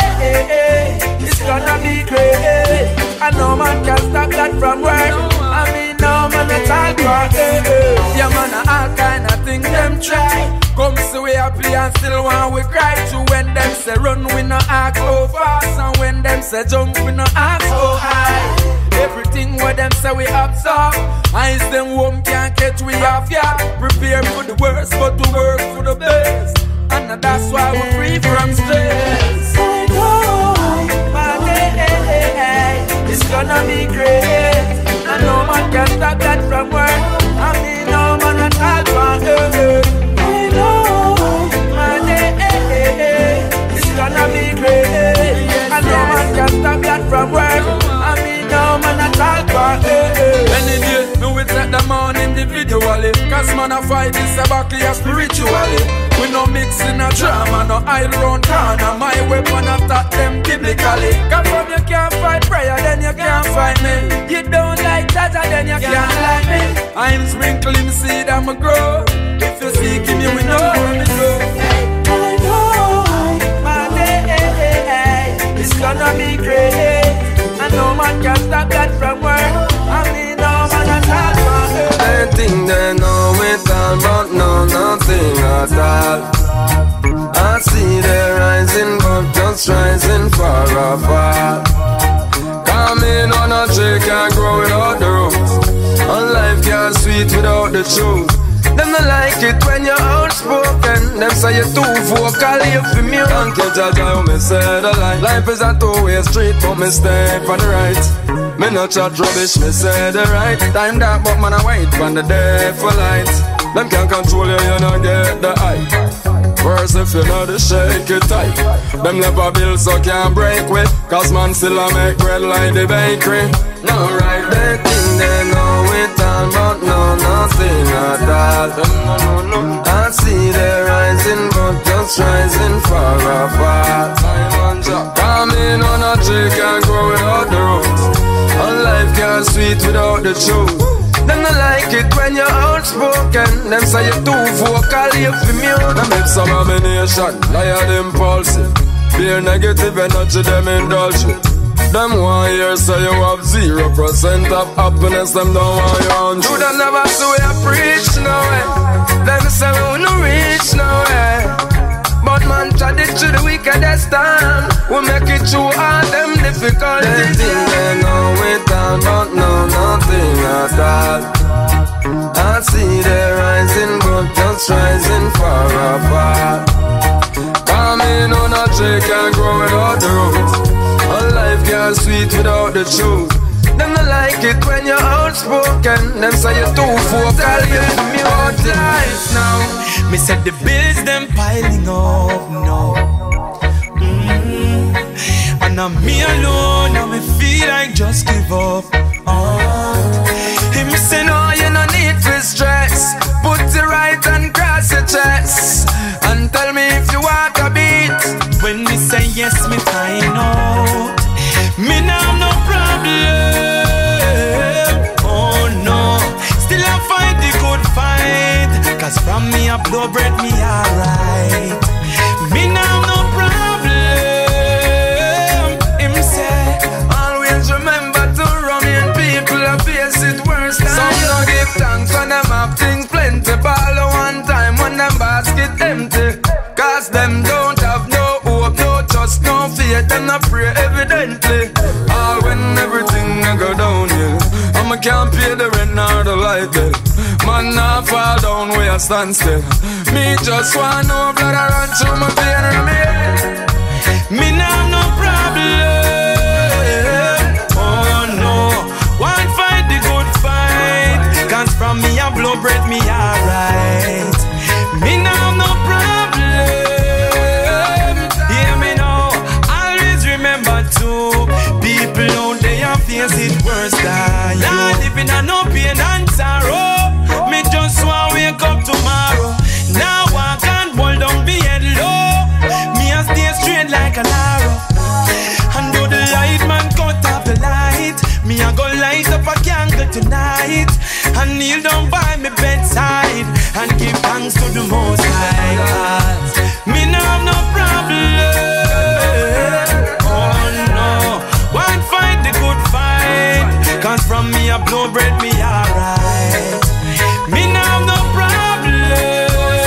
C: day, it's gonna be great. And no man can stop that from work. I mean no man at all from earth. Yeah man, all kind of things them try. Come see we a play and still want we cry. To when them say run we no act so fast, and when them say jump we no act so high. Everything what them say we absorb, eyes them home can't catch we off yard. Prepare for the worst but to work for the best, and that's why we're free from stress. I know my day, it's gonna be great. And no man can stop that from work. I mean no man at all from earth. I know my day, it's gonna be great. And no man can stop that from work. I mean no man at all from earth. Any day me will set them on individually, cause man a fight this a battle spiritually. We no mix in a drama, no idle round corner. My weapon attack them biblically. Cause from you can't fight prayer, then you can't fight me. You don't like Jaja, then you can't like me. I'm sprinkling seed and me grow. If you seek him, you will know where me go. I know my day, it's gonna be great. And no man can stop that from work. I mean no man at all from earth.
B: They think they know it all, but know nothing at all. I see them rising, but just rising far apart. Coming
C: the truth. Them not like it when you're outspoken. Them say you're too vocal, you feel me. Can't catch a guy who me say the line. Life is a two-way street, but me stay on the right. Me no chat rubbish, me say the right. Time dark, but man I wait when the day for light. Them can't control you, you don't get the eye. Worse if you know the shake it tight. Them never build so can't break with. Cause man still a make bread like the bakery. No right, they think they know it all, but no, nothing at all. I see they rising, but just rising far apart. Come in on a tree, can't grow without the roots. And life can't sweet without the truth. Them not like it when you're outspoken. Them say you're too vocal, you feel me. Them have some abomination, liar impulsive. Fear negative energy, them indulge it. Them 1 year say you have 0% of happiness. Them don't want you on. You them never see we a preach no way. Them say we no reach no way. But man tried it to the wickedest time. We make it through all them difficulties. They think they know it all, but no, nothing at all. I see they rising, but just rising far apart. Come in on a tree, can't grow without the roots. All life can't sweet without the truth. Them not like it when you're outspoken. Them say you're too vocal, you give me out life now.
E: Me said the bills them piling up now. And I'm me alone, now me feel like just give up.
C: Him say no, you no need to stress. Put it right and cross your chest. And tell me if you want a beat.
E: When me say yes, me find out. Me now have no problem. Oh no, still I fight the good fight. Cause from me a blow bread me alright. Me now have no problem. Him say
C: always remember to remain people and face it worse than some don't give thanks when them have things plenty. Ball one time when them basket empty. Cause them don't have no hope, no trust, no fear. Them not pray evidently. All when everything I go downhill, I can't pay the rent nor the light bill. Man not fall down where I stand still. Me just want no blood I run through my vein and me head.
E: Me now have no problem. Oh no, one fight the good fight. Cause from me a blow bread me alright. Me now have no problem. Hear me now, always remember to people out there face it worse than you. Not living on no pain and sorrow. Me just want wake up tomorrow. Now I can't hold down the head low. Me a stay straight like an arrow. And though the light man cut off the light, me a go light up a candle tonight. And kneel down by me bedside and give thanks to the Most High. Me no have no problem. Oh no, one fight the good fight. Cause from me a blow bread me alright. Me no have no problem.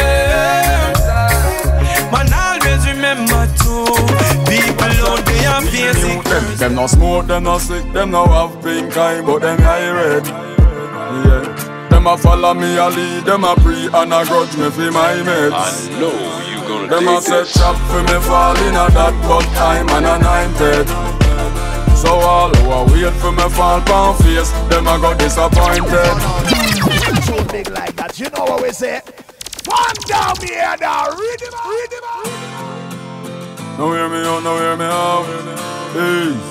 E: Man always remember to people out there facing.
B: Them no smoke, them no sick, them no have pink eye, but them eye red. Yeah. Them a follow me a lead, them a pre and a grudge me for my mates.
A: I know you gonna
B: them
A: take
B: a set
A: this.
B: trap for me fall in a that, but I'm an anointed. So all who a wait for me fall pound face, them a got disappointed.
G: So big like that, you know what we say? One down here now, read him out.
B: Now hear me out, now hear me out. Peace.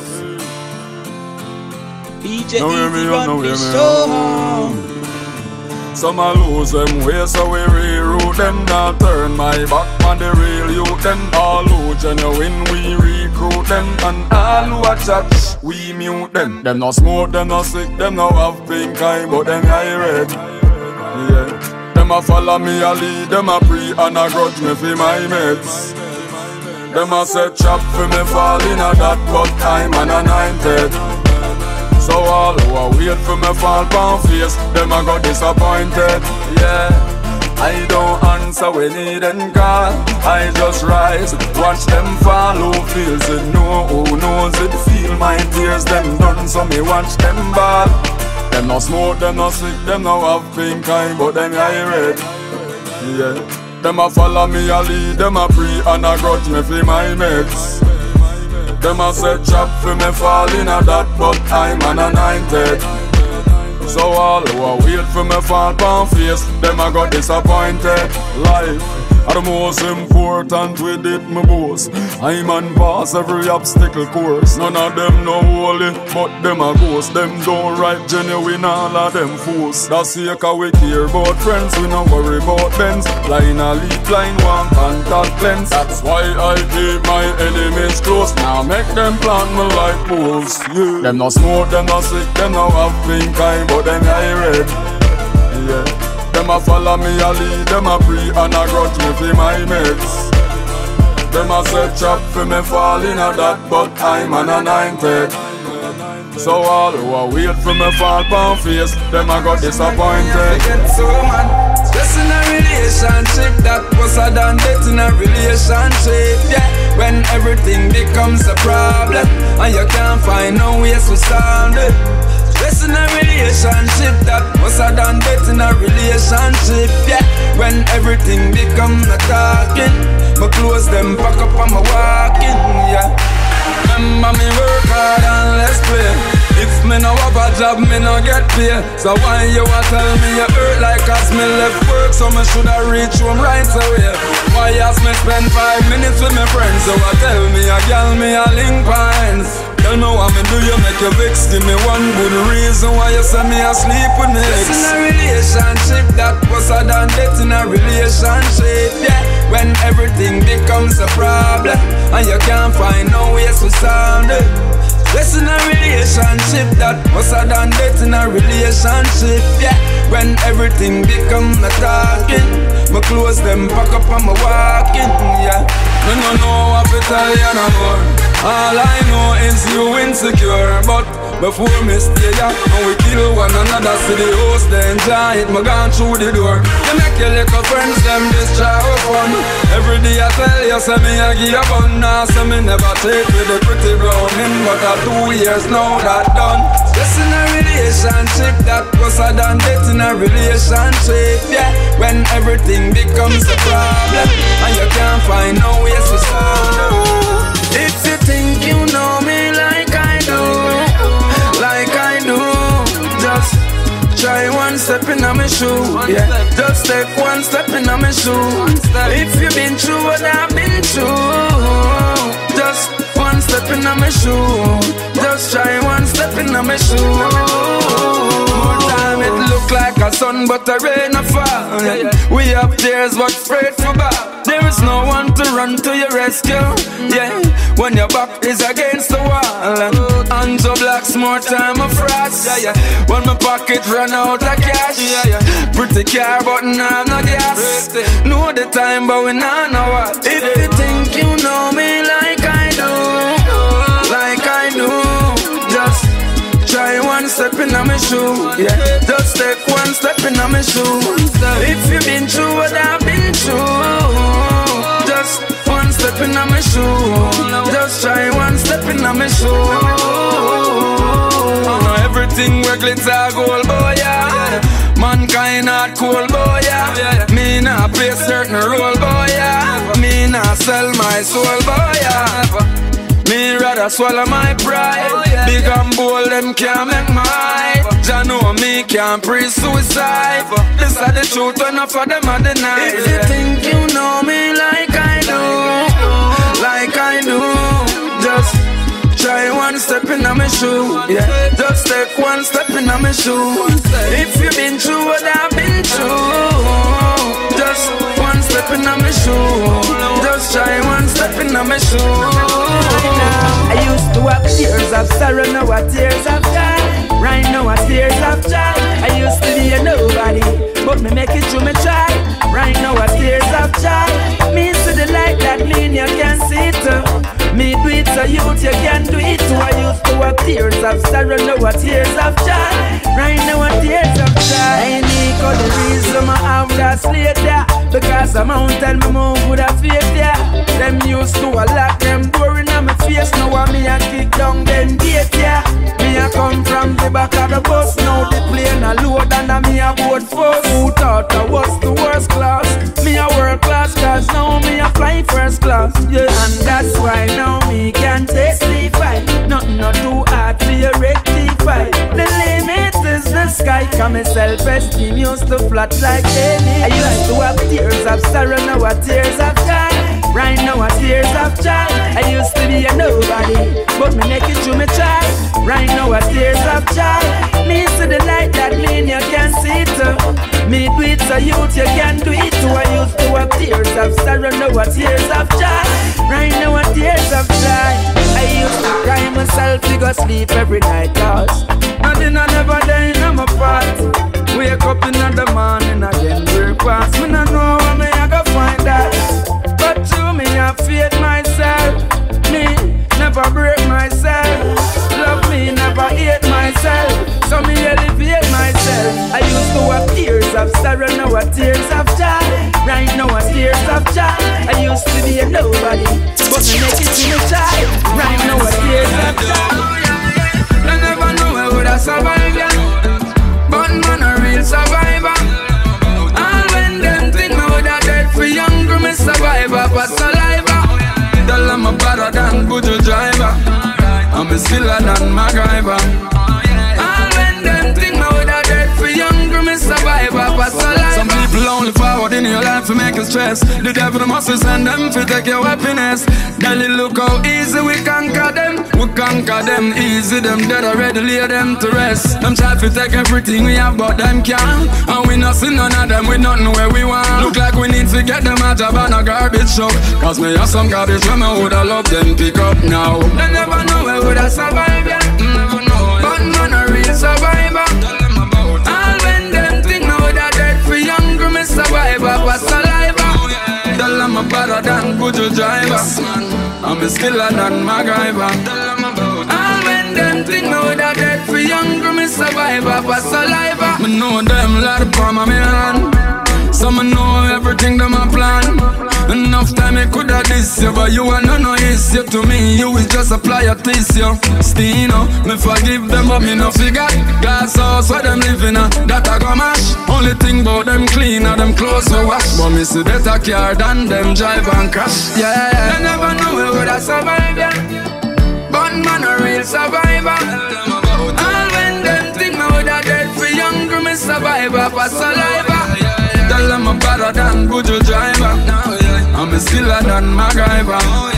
H: DJ
B: Now hear me
H: Easy
B: out, now
H: Run
B: hear
H: the
B: me
H: show.
B: Some a lose them way, so we reroute them. Not turn my back on the real youth. Them all who genuine, we recruit them. And all who a chat, we mute them. Them no smoke, them no sick, them no have pink eye, but them eye red. Yeah. Them a follow me a lead, them a pre and a grudge me for my mates. Them a set trap for me fall in a that, but I'm an anointed. So all who a wait for me fall pound face, them a got disappointed. Yeah, I don't answer when they then call. I just rise, watch them fall. Who feels it, know who knows it. Feel my tears, them done, so me watch them ball. Them no smoke, them no sick, them no have pink eye, but them eye red. Yeah. Them a follow me a lead, them a pray and a grudge me for my mates. Them a set trap for me fall in a that, but I'm an anointed. So all who a wait for me fall pan face, them a got disappointed. Life are the most important, with it me boast. I'm on pass every obstacle course. None of them no holy, but them a ghost. Them don't write genuine, all of them fools. That's the cause we care about friends, we no worry about bends. Line a lead, line one contact lens. That's why I keep my enemies close. Now make them plant me like fools. Yeah. Them no smoke, them no sick, them no have pink eye, but them eye red. Yeah. Them a follow me a lead, them a pray and a grudge me for my mates. Them a set trap for me fall in a that, but I'm an anointed. So all who a wait for me fall pan face, them a got disappointed.
C: Get so mad. Stress in a relationship, that was a done death in a relationship. Yeah, when everything becomes a problem and you can't find no ways to solve it. Stress in a relationship, that was a done death in a relationship. Yeah, when everything become a talking, my clothes them pack up and my walking. Yeah, remember me work hard and let's play. If me no have a job, me no get paid. So why you a tell me you hurt like as me left work, so me shoulda reach home right away? Why as me spend 5 minutes with my friends, so I tell me a girl me a link pines. Tell me what me do, you make you vex. Give me one good reason why you say me asleep with me ex. In a relationship, that was a done death in a relationship. Yeah, when everything becomes a problem and you can't find no ways to solve it. Yes, in a relationship, that was a done death in a relationship. Yeah, when everything become a talking, my clothes them pack up and my walking. Yeah, me no know what to tell you no more. All I know is you insecure, but before me stay ya, and we kill one another, see the host they enjoy it, me gone through the door. You make your little friends, them destroy our fun. Every day I tell you, say me a give you fun. Now say me never take with the pretty brown in, but 2 years now that done. Just in a relationship, that was a done death in a relationship. Yeah, when everything becomes a problem and you can't find no ways to solve it. If you think you know me like I do, just try one step in my shoe. Yeah, just take one step in my shoe. If you've been through what I've been through, just one step in my shoe. Just try one step in my shoe. More time it look like a sun, but the rain a fall. Yeah. We have tears, but afraid for back. There is no one to run to your rescue. Yeah, when your back is against the wall and hands of blacks, more time of frost. Yeah, when my pocket run out of cash. Yeah, pretty car, but nah, no gas. Know the time, but we nah know what. If you think you know me like I do, just try one step in my shoe. Yeah, just take one step in my shoe. If you've been through what I've been through, just one step in my shoe. Just try one step in my shoe. Everything where glitter gold, boy, yeah. Mankind not cool, boy, yeah. Me not play certain role, boy, yeah. Me not sell my soul, boy, yeah. Me rather swallow my pride. Big and bold, them can't make my hype. Jah know me can't preach suicide. This are the truth, enough of them are denied. If you think you know me like I do, just try one step in my shoe. Yeah, just take one step in my shoe. If you've been through what I've been through, just one step in my shoe. Just try one step in my shoe. I used to have tears of sorrow, now I tears of joy. Right now I tears of joy. I used to be a nobody, but me make it through me try. Right now I tears of joy. Me see the light that mean you can see it too. Me do it so youth you can do it too. I used to have tears of sorrow, now I tears of joy. Right now I tears of joy. I need the reason I have that slate there, because the mountain me move with a faith there. Them used to a lock them door in my face. Now me a kick down them gate, yeah. Me a come from the back of the bus. Now the cause, yeah. And that's why now me can testify. Nothing not too hard for you rectify. The limit is the sky, cause my self-esteem used to flat like any. I used to have tears of sorrow, now I tears of joy. Right now I tears of joy. I used to be a nobody, but me make it through me try. Right now I tears of joy. Me see the light that mean you can see it too. Me do it so youth you can do it too. I used to have tears of sorrow, now I tears of joy. Right now I tears of joy. I used to cry myself to go sleep every night, cause nothing I never day in my part. Wake up in the morning again, breakfast. Me no know how me I go find that. But to me I feed myself. Me never break myself. Love me, never hate myself. So me elevate myself. I used to have tears of sorrow, now I tears of joy. Right now I tears of joy. I used to be a nobody, but me make it to me try. Right now I tears of joy. I never knew I would have survived, yeah. But man a real survivor. And when them think me would have dead for younger, me survivor for saliva. Tell them I'm better than Buju driver. I'm a skiller than MacGyver. And when them think me would have dead for younger, me survivor for saliva. Some people only forward in your life to make you stress. The devil must send them to take your happiness. Daily look how easy we conquer them. We conquer them easy, them dead already, lay them to rest. Them try to take everything we have, but them can't. And we not see none of them, we not know where we want. Look like we need to get them a job and a garbage truck. Cause me have some garbage when me woulda love them pick up now. They never know we woulda survive, yeah. But man a real survivor. And when them think me woulda dead for younger, me survivor for saliva. Tell them I'm better than Buju driver. I'm a skiller than MacGyver. And when them think me woulda dead for younger, me survivor for saliva. Me know them like the palm of my hand. So me know everything them a plan. Enough time I coulda diss you, but you are no issue to me. You will just apply a tissue. Stino, me forgive them, but me no forget. Glass house where them living at, that I go mash. Only thing about them clean or them clothes we wash. But me see better car than them drive and crash. Yeah, I never knew we woulda survive, yeah. But man a real survivor. And when them think me woulda dead for younger, me survivor for saliva. Tell them I'm better than Buju driver. I'm a skiller than MacGyver.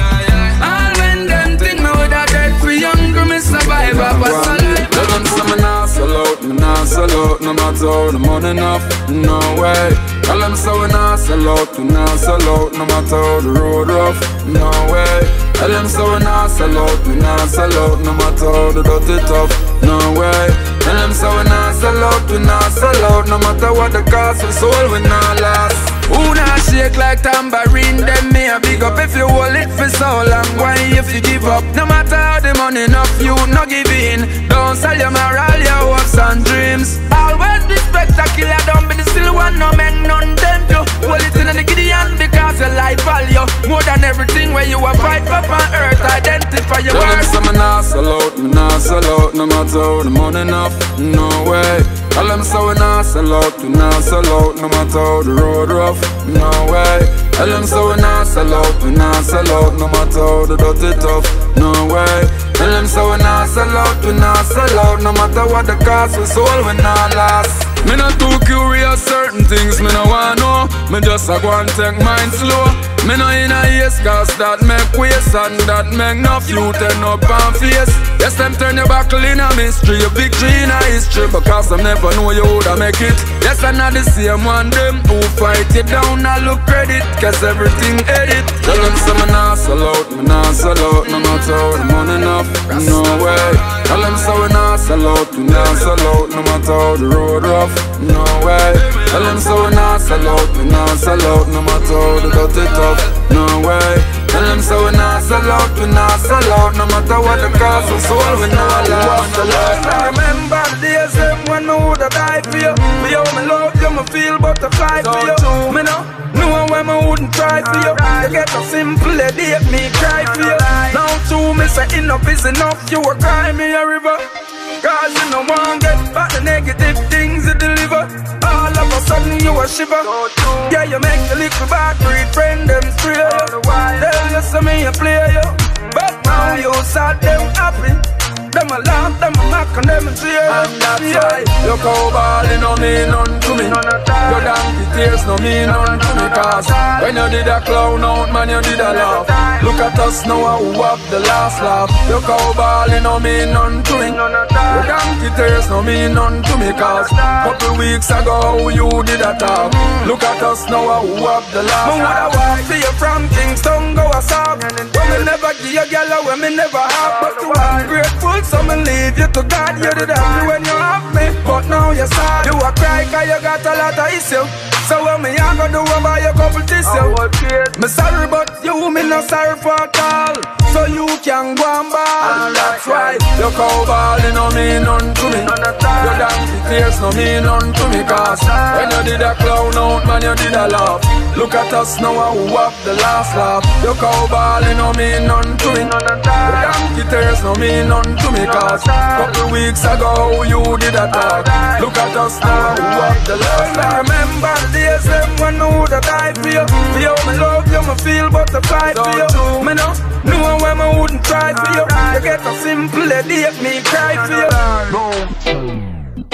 C: And when them think me woulda dead for younger, me survivor for saliva. Tell them say me nah sell out, me nah sell out. No matter how the money enough, no way. Tell them say we nah sell out, we nah sell out. No matter how the road rough, no way. Tell them say we nah sell out, we nah sell out. No matter how the dirty tough, no way. Tell them say we nah sell out, we nah sell out. No matter what the cost, we sold, we nah last. Who nah shake like tambourine, them me a big up if you hold it for so long. Why if you give up? No matter how the money enough, you no give in. Don't sell your moral, your hopes and dreams. Always be spectacular, don't be the still one, no make none tempt you. Hold it in the Gideon because your life value more than everything where you are fight up on earth. Identify your worth. Tell them say me nah sell out, me nah sell out. No matter how the money enough, no way. Tell them say we nah sell out, we nah sell out. No matter how the road rough, no way. Tell them say we nah sell out, we nah sell out. No matter how the dirty tough, no way. Tell them say we nah sell out, we nah sell out. No matter what the cost, we sold, we nah last. Me not too curious, certain things me no wanna know. Me just a go and take mine slow. Me no in a haste, cause that make waste. And that make enough you turn up and face. Yes, them turn your buckle in a mystery, your victory in a history. Because I never know you woulda make it. Yes, I'm not the same one, them who fight you down, I look credit. Cause everything edit. Tell them say me nah sell out, me nah sell out. No matter how the money enough, no way. Tell them say we nah sell out, we nah sell out. No matter how the road rough, no way. Tell them say we nah sell out, we nah sell out. No matter how the dirty tough, no way. Tell them say we nah sell out, we nah sell out. No matter what the cost, we sold, we nah last. I remember the days when I woulda died for you. For you, me love you, me feel butterfly for you. Me know when I wouldn't try for you. You get a simple headache, me cry for you. Now to me say enough is enough, you a cry me a river. Cause you no want get back the negative things you deliver. All of a sudden you a shiver. Yeah, you make the little bad breed friend them straight. Tell yourself sad, them happy. Them a laugh, them a mock, and them a cheer. And that's why look how ballin' no mean none to me. Your donkey tears no mean none to me. Cause when you did a clown out, man, you did a laugh. Look at us now, who have the last laugh. Look how ballin' no mean none to me. Your donkey tears no mean none to me. Cause couple weeks ago, you did a talk. Look at us now, who have the last laugh. I walk for you from Kingston, go a sock. When me never give you girl, when me never have. But you are grateful. So me leave you to God, you did happy when you have me. But now you're sad, you a cry cause you got a lot of issue. So what me a go do about your couple tissue? Me sorry but you me no sorry for at all. So you can go and ball. And that's why look how ballin' no mean none to me. Your donkey tears no mean none to me. Cause when you did a clown out, man, you did a laugh. Look at us now, who have the last laugh. Look how ballin' no mean none to me. Your donkey tears no mean none to me. Cause couple weeks ago you did a talk. Look at us now, who have the last laugh. Remember the days them when me woulda died for you. For you me love you, me feel but to fight for you. Me know when me wouldn't try for you. You get a simple headache, me cry for you.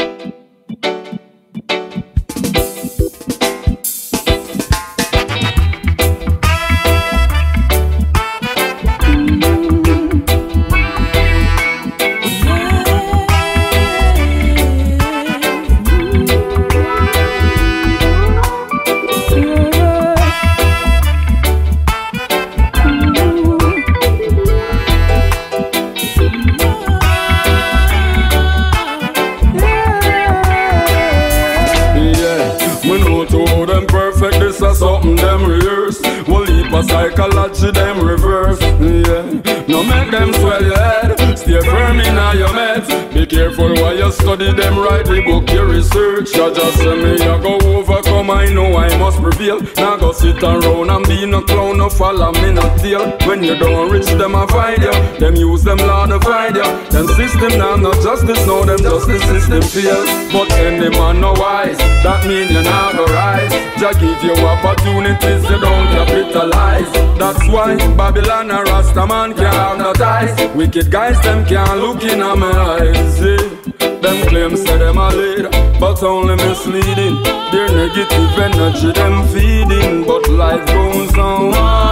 C: Something them rehearse, will leap a psychology them reverse. Yeah, no make them swell your head. Stay firm in your meds. Be careful while you study them. Write the book you research. You just say me I go overcome. I know I must prevail. Now go sit around and be no clown. No follow me no tail. When you don't reach them I find you. Them use them law to find you. Them system now no justice. No them justice system fail. But any man no wise. That mean you not go rise. Just give you opportunities you don't capitalize. That's why Babylon and Rastaman can't have no ties. Wicked guys them can't look in my eyes. Them claims say them a leader, but only misleading. Their negative energy them feeding. But life goes on.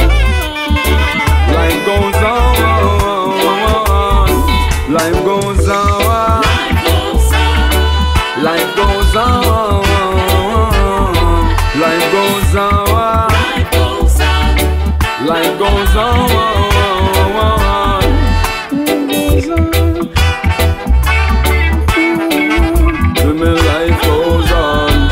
C: Life goes on. Life goes on. Life goes on. Life goes on. Life goes on. Life goes on.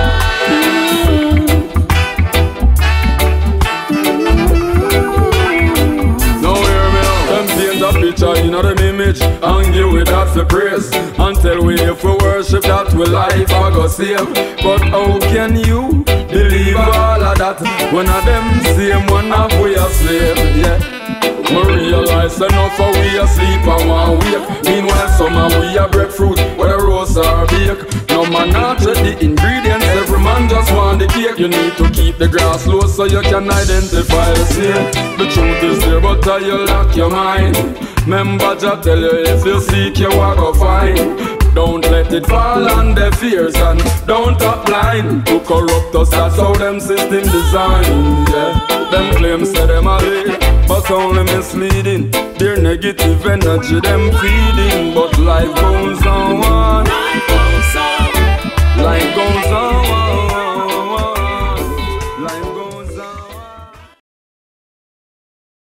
C: Now hear me out. Them paint a picture in them image and give we that for praise. Until we if we worship that we life I go save. But how can you believe all of that when of them same one of we a slave? Yeah. We realize enough of we asleep and one wake. Meanwhile some of we a breadfruit where the roast are bake. No man not check the ingredients, every man just want the cake. You need to keep the grass low so you can identify the snake. The truth is there but you lock your mind. Remember Jah tell you if you seek you are go find. Don't let it fall on their fears and don't talk blind to corrupt us, that's how them system design. Yeah, them claims say them a lead, but only misleading. Their negative energy them feeding, but life goes on.